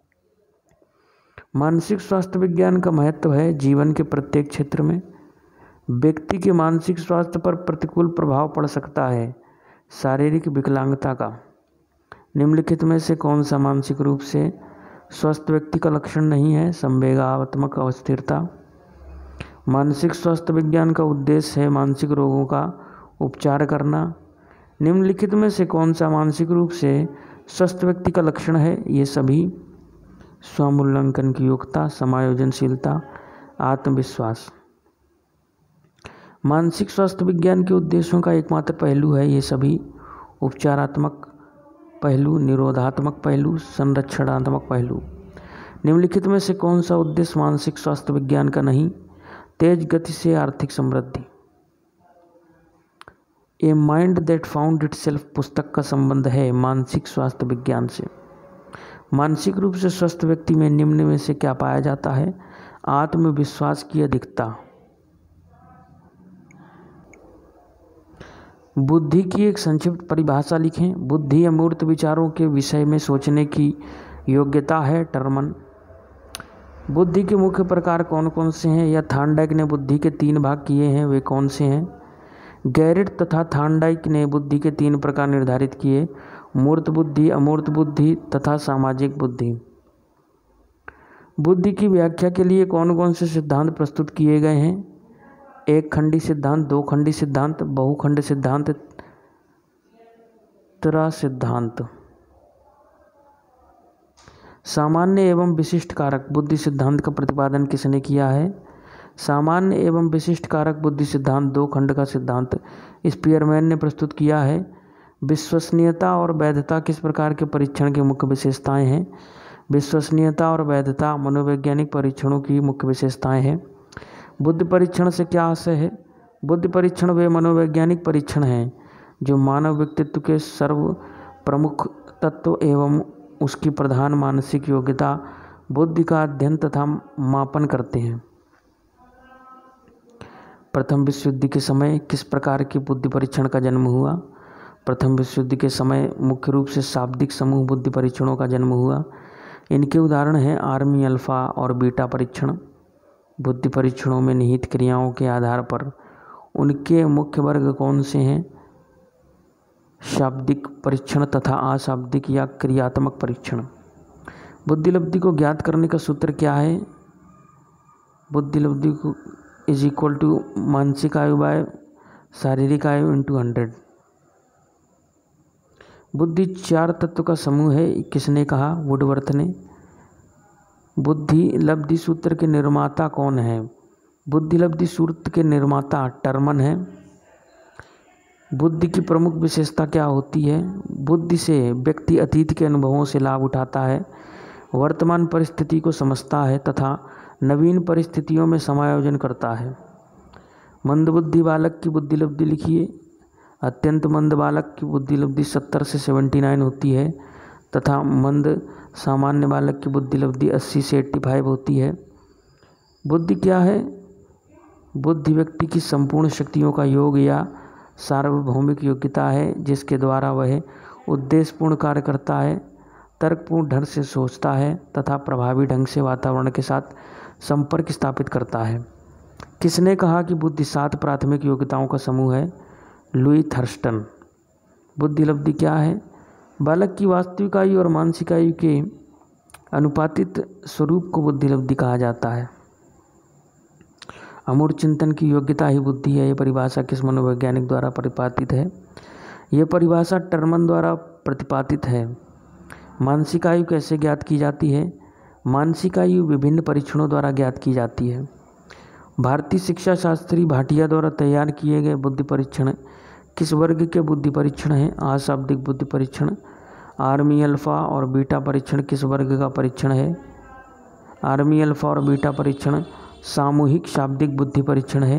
मानसिक स्वास्थ्य विज्ञान का महत्व है जीवन के प्रत्येक क्षेत्र में। व्यक्ति के मानसिक स्वास्थ्य पर प्रतिकूल प्रभाव पड़ सकता है शारीरिक विकलांगता का। निम्नलिखित में से कौन सा मानसिक रूप से स्वस्थ व्यक्ति का लक्षण नहीं है? संवेगात्मक अस्थिरता। मानसिक स्वास्थ्य विज्ञान का उद्देश्य है मानसिक रोगों का उपचार करना। निम्नलिखित में से कौन सा मानसिक रूप से स्वस्थ व्यक्ति का लक्षण है? ये सभी स्वमूल्यांकन की योग्यता, समायोजनशीलता, आत्मविश्वास। मानसिक स्वास्थ्य विज्ञान के उद्देश्यों का एकमात्र पहलू है ये सभी उपचारात्मक पहलू, निरोधात्मक पहलू, संरक्षणात्मक पहलू। निम्नलिखित में से कौन सा उद्देश्य मानसिक स्वास्थ्य विज्ञान का नहीं? तेज गति से आर्थिक समृद्धि। A mind that found itself पुस्तक का संबंध है मानसिक स्वास्थ्य विज्ञान से। मानसिक रूप से स्वस्थ व्यक्ति में निम्न में से क्या पाया जाता है? आत्मविश्वास की अधिकता। बुद्धि की एक संक्षिप्त परिभाषा लिखें। बुद्धि अमूर्त विचारों के विषय में सोचने की योग्यता है टर्मन। बुद्धि के मुख्य प्रकार कौन कौन से हैं या थार्नडाइक ने बुद्धि के तीन भाग किए हैं, वे कौन से हैं? गैरिट तथा थार्नडाइक ने बुद्धि के तीन प्रकार निर्धारित किए, मूर्त बुद्धि, अमूर्त बुद्धि तथा सामाजिक बुद्धि। बुद्धि की व्याख्या के लिए कौन कौन से सिद्धांत प्रस्तुत किए गए हैं? एक खंडी सिद्धांत, दो खंडी सिद्धांत, बहुखंड सिद्धांत, त्रा सिद्धांत। सामान्य एवं विशिष्ट कारक बुद्धि सिद्धांत का प्रतिपादन किसने किया है? सामान्य एवं विशिष्ट कारक बुद्धि सिद्धांत दो खंड का सिद्धांत स्पीयरमैन ने प्रस्तुत किया है। विश्वसनीयता और वैधता किस प्रकार के परीक्षण की मुख्य विशेषताएं हैं? विश्वसनीयता और वैधता मनोवैज्ञानिक परीक्षणों की मुख्य विशेषताएं हैं। बुद्धि परीक्षण से क्या आशय है? बुद्धि परीक्षण वे मनोवैज्ञानिक परीक्षण हैं जो मानव व्यक्तित्व के सर्व प्रमुख तत्व एवं उसकी प्रधान मानसिक योग्यता बुद्धि का अध्ययन तथा मापन करते हैं। प्रथम विश्व युद्ध के समय किस प्रकार की बुद्धि परीक्षण का जन्म हुआ? प्रथम विश्व युद्ध के समय मुख्य रूप से शाब्दिक समूह बुद्धि परीक्षणों का जन्म हुआ। इनके उदाहरण हैं आर्मी अल्फा और बीटा परीक्षण। बुद्धि परीक्षणों में निहित क्रियाओं के आधार पर उनके मुख्य वर्ग कौन से हैं? शाब्दिक परीक्षण तथा अशाब्दिक या क्रियात्मक परीक्षण। बुद्धिलब्धि को ज्ञात करने का सूत्र क्या है? बुद्धिलब्धि को इज इक्वल टू मानसिक आयु बाय शारीरिक आयु इंटू हंड्रेड। बुद्धि चार तत्व का समूह है, किसने कहा? वुडवर्थ ने। बुद्धि लब्धि सूत्र के निर्माता कौन है? बुद्धि लब्धि सूत्र के निर्माता टर्मन है। बुद्धि की प्रमुख विशेषता क्या होती है? बुद्धि से व्यक्ति अतीत के अनुभवों से लाभ उठाता है, वर्तमान परिस्थिति को समझता है तथा नवीन परिस्थितियों में समायोजन करता है। मंदबुद्धि बालक की बुद्धि लब्धि लिखिए। अत्यंत मंद बालक की बुद्धि लब्धि सत्तर से सेवेंटी नाइन होती है तथा मंद सामान्य बालक की बुद्धि लब्धि अस्सी से एट्टी फाइव होती है। बुद्धि क्या है? बुद्धि व्यक्ति की संपूर्ण शक्तियों का योग या सार्वभौमिक योग्यता है जिसके द्वारा वह उद्देश्यपूर्ण कार्य करता है, तर्कपूर्ण ढंग से सोचता है तथा प्रभावी ढंग से वातावरण के साथ संपर्क स्थापित करता है। किसने कहा कि बुद्धि सात प्राथमिक योग्यताओं का समूह है? Louis Thurstone. बुद्धि लब्धि क्या है? बालक की वास्तविक आयु और मानसिक आयु के अनुपातित स्वरूप को बुद्धि लब्धि कहा जाता है। अमूर्त चिंतन की योग्यता ही बुद्धि है। यह परिभाषा किस मनोवैज्ञानिक द्वारा प्रतिपादित है? यह परिभाषा टर्मन द्वारा प्रतिपादित है। मानसिक आयु कैसे ज्ञात की जाती है? मानसिक आयु विभिन्न परीक्षणों द्वारा ज्ञात की जाती है। भारतीय शिक्षा शास्त्री भाटिया द्वारा तैयार किए गए बुद्धि परीक्षण किस वर्ग के बुद्धि परीक्षण हैं? अशाब्दिक बुद्धि परीक्षण। आर्मी अल्फा और बीटा परीक्षण किस वर्ग का परीक्षण है? आर्मी अल्फा और बीटा परीक्षण सामूहिक शाब्दिक बुद्धि परीक्षण है।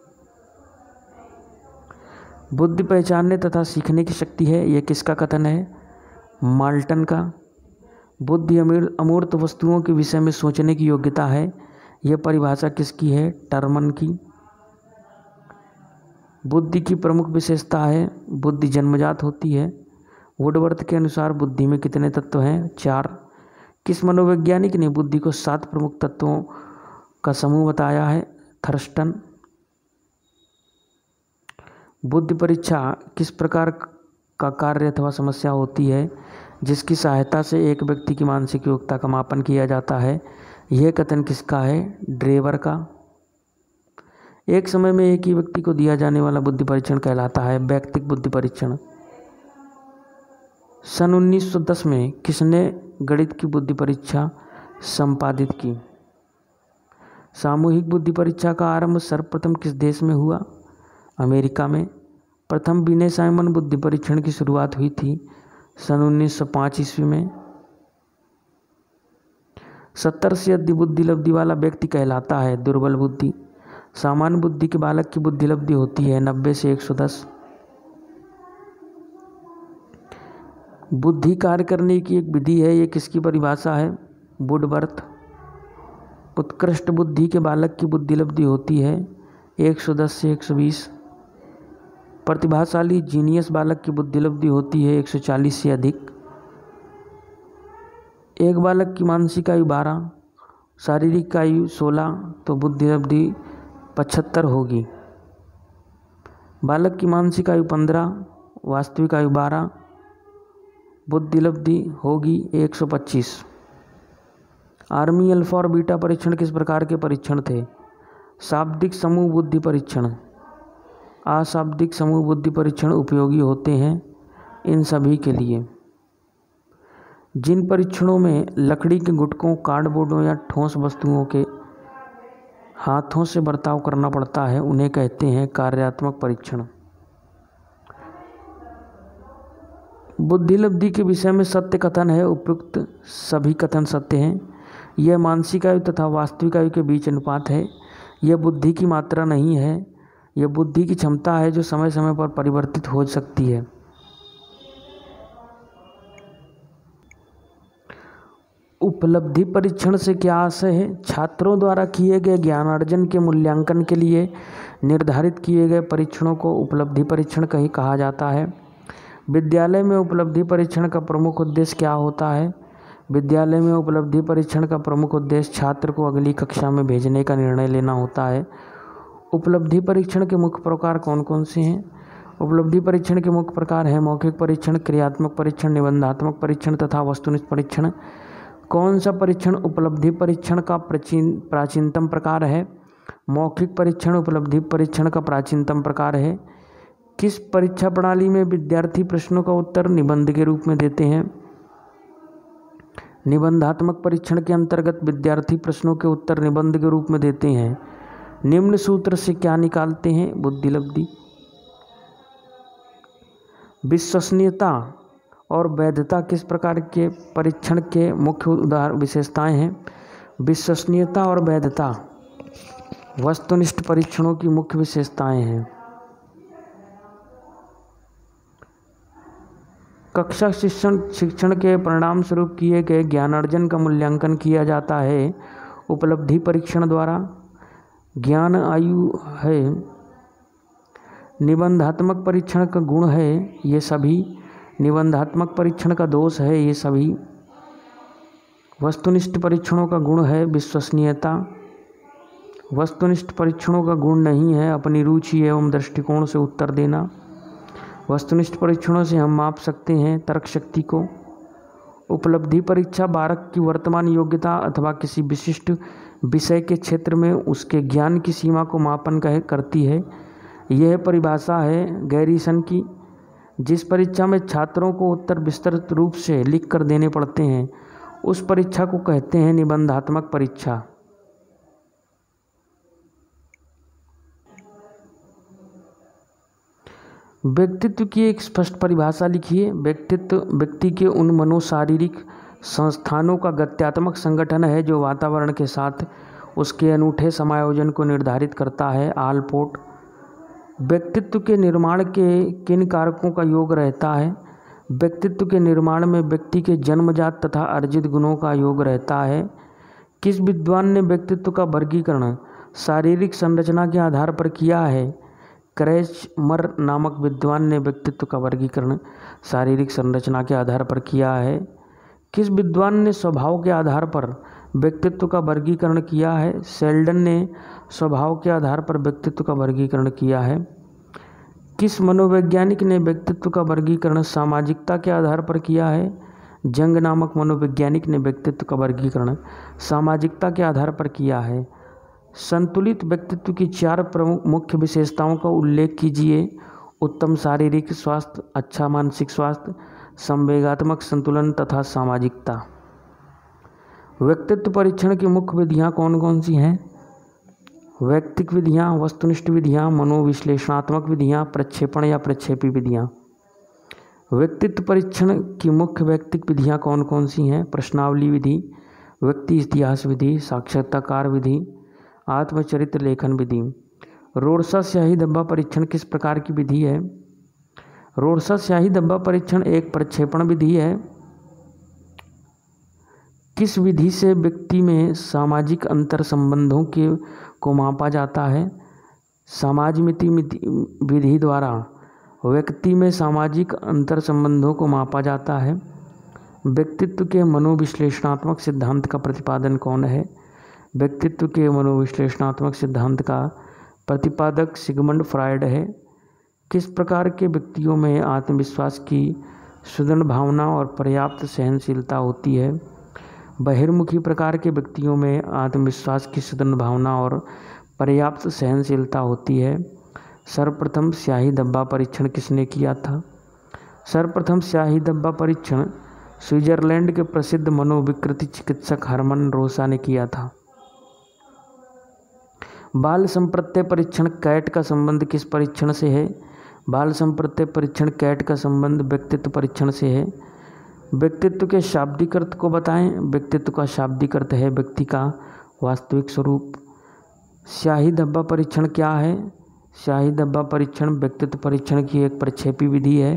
बुद्धि पहचानने तथा सीखने की शक्ति है, यह किसका कथन है? माल्टन का। बुद्धि अमूर्त वस्तुओं के विषय में सोचने की योग्यता है, यह परिभाषा किसकी है? टर्मन की। बुद्धि की प्रमुख विशेषता है बुद्धि जन्मजात होती है। वुडवर्थ के अनुसार बुद्धि में कितने तत्व हैं? चार। किस मनोवैज्ञानिक ने बुद्धि को सात प्रमुख तत्वों का समूह बताया है? थर्स्टन। बुद्धि परीक्षा किस प्रकार का कार्य अथवा समस्या होती है जिसकी सहायता से एक व्यक्ति की मानसिक योग्यता का मापन किया जाता है? यह कथन किसका है? ड्रेवर का। एक समय में एक ही व्यक्ति को दिया जाने वाला बुद्धि परीक्षण कहलाता है वैयक्तिक बुद्धि परीक्षण। सन उन्नीस सौ दस में किसने गणित की बुद्धि परीक्षा संपादित की? सामूहिक बुद्धि परीक्षा का आरंभ सर्वप्रथम किस देश में हुआ? अमेरिका में। प्रथम बिने साइमन बुद्धि परीक्षण की शुरुआत हुई थी सन उन्नीस सौ पाँच ईस्वी में। सत्तर से अधिक बुद्धि लब्धि वाला व्यक्ति कहलाता है दुर्बल बुद्धि। सामान्य बुद्धि के बालक की बुद्धि लब्धि होती है नब्बे से एक सौ दस। बुद्धि कार्य करने की एक विधि है, ये किसकी परिभाषा है? वुडवर्थ। उत्कृष्ट बुद्धि के बालक की बुद्धि लब्धि होती है एक सौ दस से एक सौ बीस। प्रतिभाशाली जीनियस बालक की बुद्धि लब्धि होती है एक सौ चालीस से अधिक। एक बालक की मानसिक आयु बारह, शारीरिक आयु सोलह, तो बुद्धि लब्धि पचहत्तर होगी। बालक की मानसिक आयु पंद्रह, वास्तविक आयु बारह, बुद्धि लब्धि होगी एक सौ पच्चीस। आर्मी अल्फा और बीटा परीक्षण किस प्रकार के परीक्षण थे? शाब्दिक समूह बुद्धि परीक्षण। अशाब्दिक समूह बुद्धि परीक्षण उपयोगी होते हैं इन सभी के लिए। जिन परीक्षणों में लकड़ी के गुटकों, कार्डबोर्डों या ठोस वस्तुओं के हाथों से बर्ताव करना पड़ता है उन्हें कहते हैं कार्यात्मक परीक्षण। बुद्धिलब्धि के विषय में सत्य कथन है, उपयुक्त सभी कथन सत्य हैं। यह मानसिक आयु तथा वास्तविक आयु के बीच अनुपात है। यह बुद्धि की मात्रा नहीं है, यह बुद्धि की क्षमता है जो समय समय पर परिवर्तित हो सकती है। उपलब्धि परीक्षण से क्या आशय है? छात्रों द्वारा किए गए ज्ञानार्जन के मूल्यांकन के लिए निर्धारित किए गए परीक्षणों को उपलब्धि परीक्षण कही कहा जाता है। विद्यालय में उपलब्धि परीक्षण का प्रमुख उद्देश्य क्या होता है? विद्यालय में उपलब्धि परीक्षण का प्रमुख उद्देश्य छात्र को अगली कक्षा में भेजने का निर्णय लेना होता है। उपलब्धि परीक्षण के मुख्य प्रकार कौन कौन से हैं? उपलब्धि परीक्षण के मुख्य प्रकार हैं मौखिक परीक्षण, क्रियात्मक परीक्षण, निबंधात्मक परीक्षण तथा वस्तुनिष्ठ परीक्षण। कौन सा परीक्षण उपलब्धि परीक्षण का प्राचीन प्राचीनतम प्रकार है? मौखिक परीक्षण उपलब्धि परीक्षण का प्राचीनतम प्रकार है। किस परीक्षा प्रणाली में विद्यार्थी प्रश्नों का उत्तर निबंध के रूप में देते हैं? निबंधात्मक परीक्षण के अंतर्गत विद्यार्थी प्रश्नों के उत्तर निबंध के रूप में देते हैं। निम्न सूत्र से क्या निकालते हैं? बुद्धिलब्धि। विश्वसनीयता और वैधता किस प्रकार के परीक्षण के मुख्य उदाहरण विशेषताएं हैं? विश्वसनीयता और वैधता वस्तुनिष्ठ परीक्षणों की मुख्य विशेषताएं हैं। कक्षा शिक्षण शिक्षण के परिणाम स्वरूप किए गए ज्ञानार्जन का मूल्यांकन किया जाता है उपलब्धि परीक्षण द्वारा। ज्ञान आयु है। निबंधात्मक परीक्षण का गुण है ये सभी। निबंधात्मक परीक्षण का दोष है ये सभी। वस्तुनिष्ठ परीक्षणों का गुण है विश्वसनीयता। वस्तुनिष्ठ परीक्षणों का गुण नहीं है अपनी रुचि एवं दृष्टिकोण से उत्तर देना। वस्तुनिष्ठ परीक्षणों से हम माप सकते हैं तर्क शक्ति को। उपलब्धि परीक्षा बालक की वर्तमान योग्यता अथवा किसी विशिष्ट विषय के क्षेत्र में उसके ज्ञान की सीमा को मापन कह करती है। यह परिभाषा है गैरीसन की। जिस परीक्षा में छात्रों को उत्तर विस्तृत रूप से लिख कर देने पड़ते हैं उस परीक्षा को कहते हैं निबंधात्मक परीक्षा। व्यक्तित्व की एक स्पष्ट परिभाषा लिखिए। व्यक्तित्व व्यक्ति के उन मनोशारीरिक संस्थानों का गत्यात्मक संगठन है जो वातावरण के साथ उसके अनूठे समायोजन को निर्धारित करता है। आलपोर्ट। व्यक्तित्व के निर्माण के किन कारकों का योग रहता है? व्यक्तित्व के निर्माण में व्यक्ति के जन्मजात तथा अर्जित गुणों का योग रहता है। किस विद्वान ने व्यक्तित्व का वर्गीकरण शारीरिक संरचना के आधार पर किया है? क्रैचमर नामक विद्वान ने व्यक्तित्व का वर्गीकरण शारीरिक संरचना के आधार पर किया है। किस विद्वान ने स्वभाव के आधार पर व्यक्तित्व का वर्गीकरण किया है? शेल्डन ने स्वभाव के आधार पर व्यक्तित्व का वर्गीकरण किया है। किस मनोवैज्ञानिक ने व्यक्तित्व का वर्गीकरण सामाजिकता के आधार पर किया है? जंग नामक मनोवैज्ञानिक ने व्यक्तित्व का वर्गीकरण सामाजिकता के आधार पर किया है। संतुलित व्यक्तित्व की चार प्रमुख मुख्य विशेषताओं का उल्लेख कीजिए। उत्तम शारीरिक स्वास्थ्य, अच्छा मानसिक स्वास्थ्य, संवेगात्मक संतुलन तथा सामाजिकता। व्यक्तित्व परीक्षण की मुख्य विधियाँ कौन कौन सी हैं? वैयक्तिक विधियाँ, वस्तुनिष्ठ विधियाँ, मनोविश्लेषणात्मक विधियाँ, प्रक्षेपण या प्रक्षेपी विधियाँ। व्यक्तित्व परीक्षण की मुख्य वैयक्तिक विधियाँ कौन कौन सी हैं? प्रश्नावली विधि, व्यक्ति इतिहास विधि, साक्षात्कार विधि, आत्मचरित्र लेखन विधि। रोरसा स्याही धब्बा परीक्षण किस प्रकार की विधि है? रोरसा स्याही धब्बा परीक्षण एक प्रक्षेपण विधि है। किस विधि से व्यक्ति में सामाजिक अंतर संबंधों के को मापा जाता है? समाजमिति विधि द्वारा व्यक्ति में सामाजिक अंतर संबंधों को मापा जाता है। व्यक्तित्व के मनोविश्लेषणात्मक सिद्धांत का प्रतिपादन कौन है? व्यक्तित्व के मनोविश्लेषणात्मक सिद्धांत का प्रतिपादक सिगमंड फ्रायड है। किस प्रकार के व्यक्तियों में आत्मविश्वास की सुदृढ़ भावना और पर्याप्त सहनशीलता होती है? बहिर्मुखी प्रकार के व्यक्तियों में आत्मविश्वास की सुदृढ़ भावना और पर्याप्त सहनशीलता होती है। सर्वप्रथम स्याही धब्बा परीक्षण किसने किया था? सर्वप्रथम स्याही धब्बा परीक्षण स्विट्जरलैंड के प्रसिद्ध मनोविकृति चिकित्सक हरमन रोसा ने किया था। बाल संप्रत्यय परीक्षण कैट का संबंध किस परीक्षण से है? बाल संप्रत्यय परीक्षण कैट का संबंध व्यक्तित्व परीक्षण से है। व्यक्तित्व के शाब्दिक अर्थ को बताएं। व्यक्तित्व का शाब्दिक अर्थ है व्यक्ति का वास्तविक स्वरूप। स्याही धब्बा परीक्षण क्या है? स्याही धब्बा परीक्षण व्यक्तित्व परीक्षण की एक प्रक्षेपी विधि है।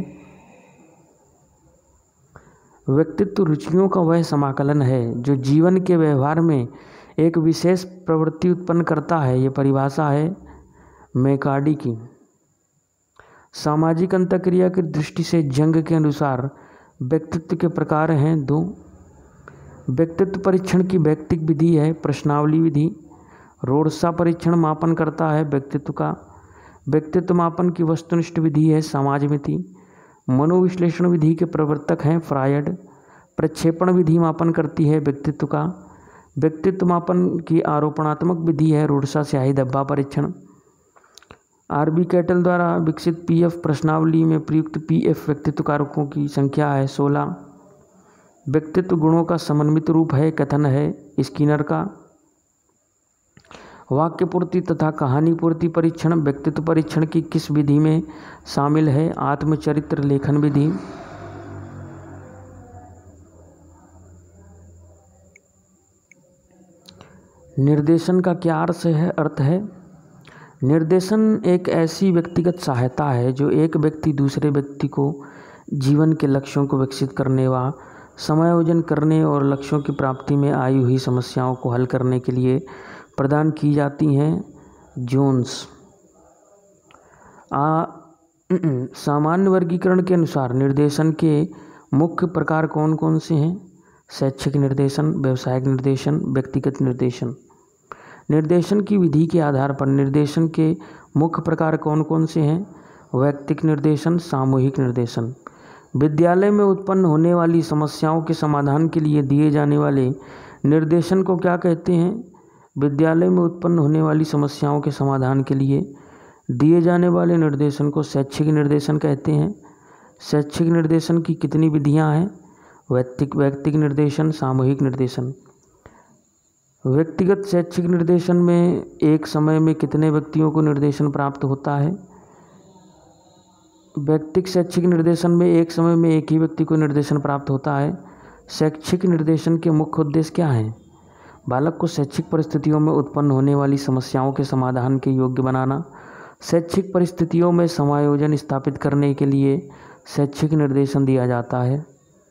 व्यक्तित्व रुचियों का वह समाकलन है जो जीवन के व्यवहार में एक विशेष प्रवृत्ति उत्पन्न करता है। ये परिभाषा है मैकार्डी की। सामाजिक अंतःक्रिया की दृष्टि से जंग के अनुसार व्यक्तित्व के प्रकार हैं दो। व्यक्तित्व परीक्षण की वैयक्तिक विधि है प्रश्नावली विधि। रोडसा परीक्षण मापन करता है व्यक्तित्व का। व्यक्तित्व मापन की वस्तुनिष्ठ विधि है समाजमिति। मनोविश्लेषण विधि के प्रवर्तक हैं फ्रायड। प्रक्षेपण विधि मापन करती है व्यक्तित्व का। व्यक्तित्व मापन की आरोपणात्मक विधि है रोडसा स्याही धब्बा परीक्षण। आर बी कैटल द्वारा विकसित पी एफ प्रश्नावली में प्रयुक्त पी एफ व्यक्तित्व कारकों की संख्या है सोलह। व्यक्तित्व गुणों का समन्वित रूप है कथन है स्किनर का। वाक्य पूर्ति तथा कहानी पूर्ति परीक्षण व्यक्तित्व परीक्षण की किस विधि में शामिल है? आत्मचरित्र लेखन विधि। निर्देशन का क्या अर्थ है? अर्थ है निर्देशन एक ऐसी व्यक्तिगत सहायता है जो एक व्यक्ति दूसरे व्यक्ति को जीवन के लक्ष्यों को विकसित करने व समायोजन करने और लक्ष्यों की प्राप्ति में आई हुई समस्याओं को हल करने के लिए प्रदान की जाती हैं। जोन्स। आ सामान्य वर्गीकरण के अनुसार निर्देशन के मुख्य प्रकार कौन कौन से हैं? शैक्षिक निर्देशन, व्यावसायिक निर्देशन, व्यक्तिगत निर्देशन। निर्देशन की विधि के आधार पर निर्देशन के मुख्य प्रकार कौन कौन से हैं? वैयक्तिक निर्देशन, सामूहिक निर्देशन। विद्यालय में उत्पन्न होने वाली समस्याओं के समाधान के लिए दिए जाने वाले निर्देशन को क्या कहते हैं? विद्यालय में उत्पन्न होने वाली समस्याओं के समाधान के लिए दिए जाने वाले निर्देशन को शैक्षिक निर्देशन कहते हैं। शैक्षिक निर्देशन की कितनी विधियां हैं? वैयक्तिक वैयक्तिक निर्देशन, सामूहिक निर्देशन। व्यक्तिगत शैक्षिक निर्देशन में एक समय में कितने व्यक्तियों को निर्देशन प्राप्त होता है? व्यक्तिक शैक्षिक निर्देशन में एक समय में एक ही व्यक्ति को निर्देशन प्राप्त होता है। शैक्षिक निर्देशन के मुख्य उद्देश्य क्या हैं? बालक को शैक्षिक परिस्थितियों में उत्पन्न होने वाली समस्याओं के समाधान के योग्य बनाना। शैक्षिक परिस्थितियों में समायोजन स्थापित करने के लिए शैक्षिक निर्देशन दिया जाता है।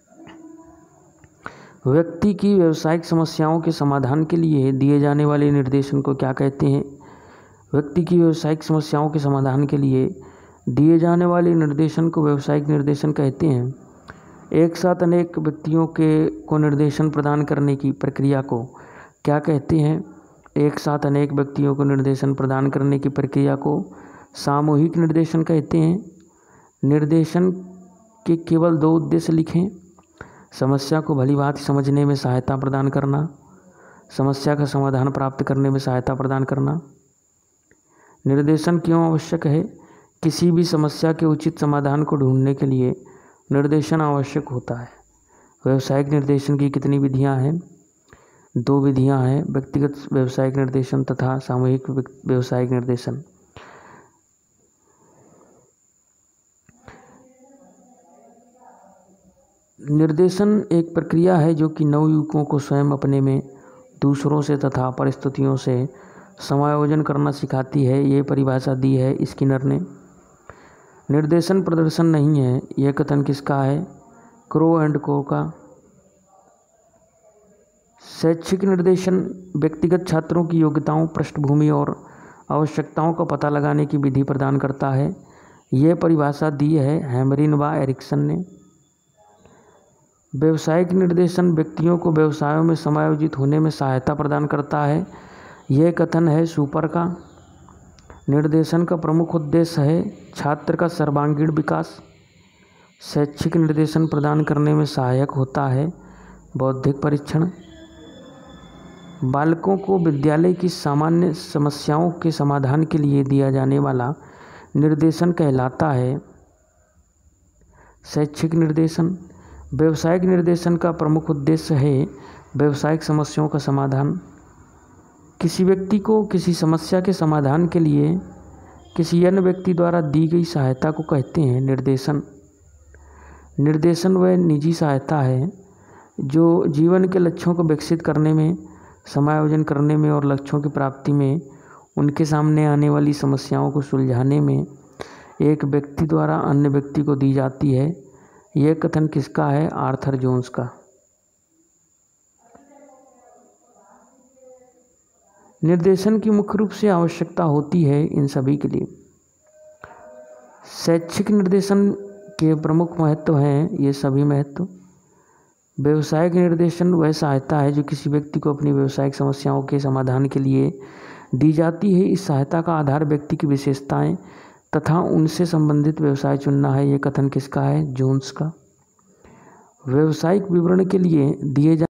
व्यक्ति की व्यावसायिक समस्याओं के समाधान के लिए दिए जाने वाले निर्देशन को क्या कहते हैं? व्यक्ति की व्यावसायिक समस्याओं के समाधान के लिए दिए जाने वाले निर्देशन को व्यावसायिक निर्देशन कहते हैं। एक साथ अनेक व्यक्तियों के को निर्देशन प्रदान करने की प्रक्रिया को क्या कहते हैं? एक साथ अनेक व्यक्तियों को निर्देशन प्रदान करने की प्रक्रिया को सामूहिक निर्देशन कहते हैं। निर्देशन के केवल दो उद्देश्य लिखें। समस्या को भलीभांति समझने में सहायता प्रदान करना, समस्या का समाधान प्राप्त करने में सहायता प्रदान करना। निर्देशन क्यों आवश्यक है? किसी भी समस्या के उचित समाधान को ढूंढने के लिए निर्देशन आवश्यक होता है। व्यावसायिक निर्देशन की कितनी विधियां हैं? दो विधियां हैं, व्यक्तिगत व्यावसायिक निर्देशन तथा सामूहिक व्यावसायिक निर्देशन। निर्देशन एक प्रक्रिया है जो कि नवयुवकों को स्वयं अपने में दूसरों से तथा परिस्थितियों से समायोजन करना सिखाती है। ये परिभाषा दी है स्किनर ने। निर्देशन प्रदर्शन नहीं है, यह कथन किसका है? क्रो एंड को का। शैक्षिक निर्देशन व्यक्तिगत छात्रों की योग्यताओं, पृष्ठभूमि और आवश्यकताओं का पता लगाने की विधि प्रदान करता है। यह परिभाषा दी है हैमरिन व एरिक्सन ने। व्यावसायिक निर्देशन व्यक्तियों को व्यवसायों में समायोजित होने में सहायता प्रदान करता है। यह कथन है सुपर का। निर्देशन का प्रमुख उद्देश्य है छात्र का सर्वांगीण विकास। शैक्षिक निर्देशन प्रदान करने में सहायक होता है बौद्धिक परीक्षण। बालकों को विद्यालय की सामान्य समस्याओं के समाधान के लिए दिया जाने वाला निर्देशन कहलाता है शैक्षिक निर्देशन। व्यावसायिक निर्देशन का प्रमुख उद्देश्य है व्यावसायिक समस्याओं का समाधान। किसी व्यक्ति को किसी समस्या के समाधान के लिए किसी अन्य व्यक्ति द्वारा दी गई सहायता को कहते हैं निर्देशन। निर्देशन वह निजी सहायता है जो जीवन के लक्ष्यों को विकसित करने में, समायोजन करने में और लक्ष्यों की प्राप्ति में उनके सामने आने वाली समस्याओं को सुलझाने में एक व्यक्ति द्वारा अन्य व्यक्ति को दी जाती है। यह कथन किसका है? आर्थर जोन्स का। निर्देशन की मुख्य रूप से आवश्यकता होती है इन सभी के लिए। शैक्षिक निर्देशन के प्रमुख महत्व हैं ये सभी महत्व। व्यवसायिक निर्देशन वह सहायता है जो किसी व्यक्ति को अपनी व्यावसायिक समस्याओं के समाधान के लिए दी जाती है। इस सहायता का आधार व्यक्ति की विशेषताएं तथा उनसे संबंधित व्यवसाय चुनना है। ये कथन किसका है? जोन्स का। व्यावसायिक विवरण के लिए दिए जा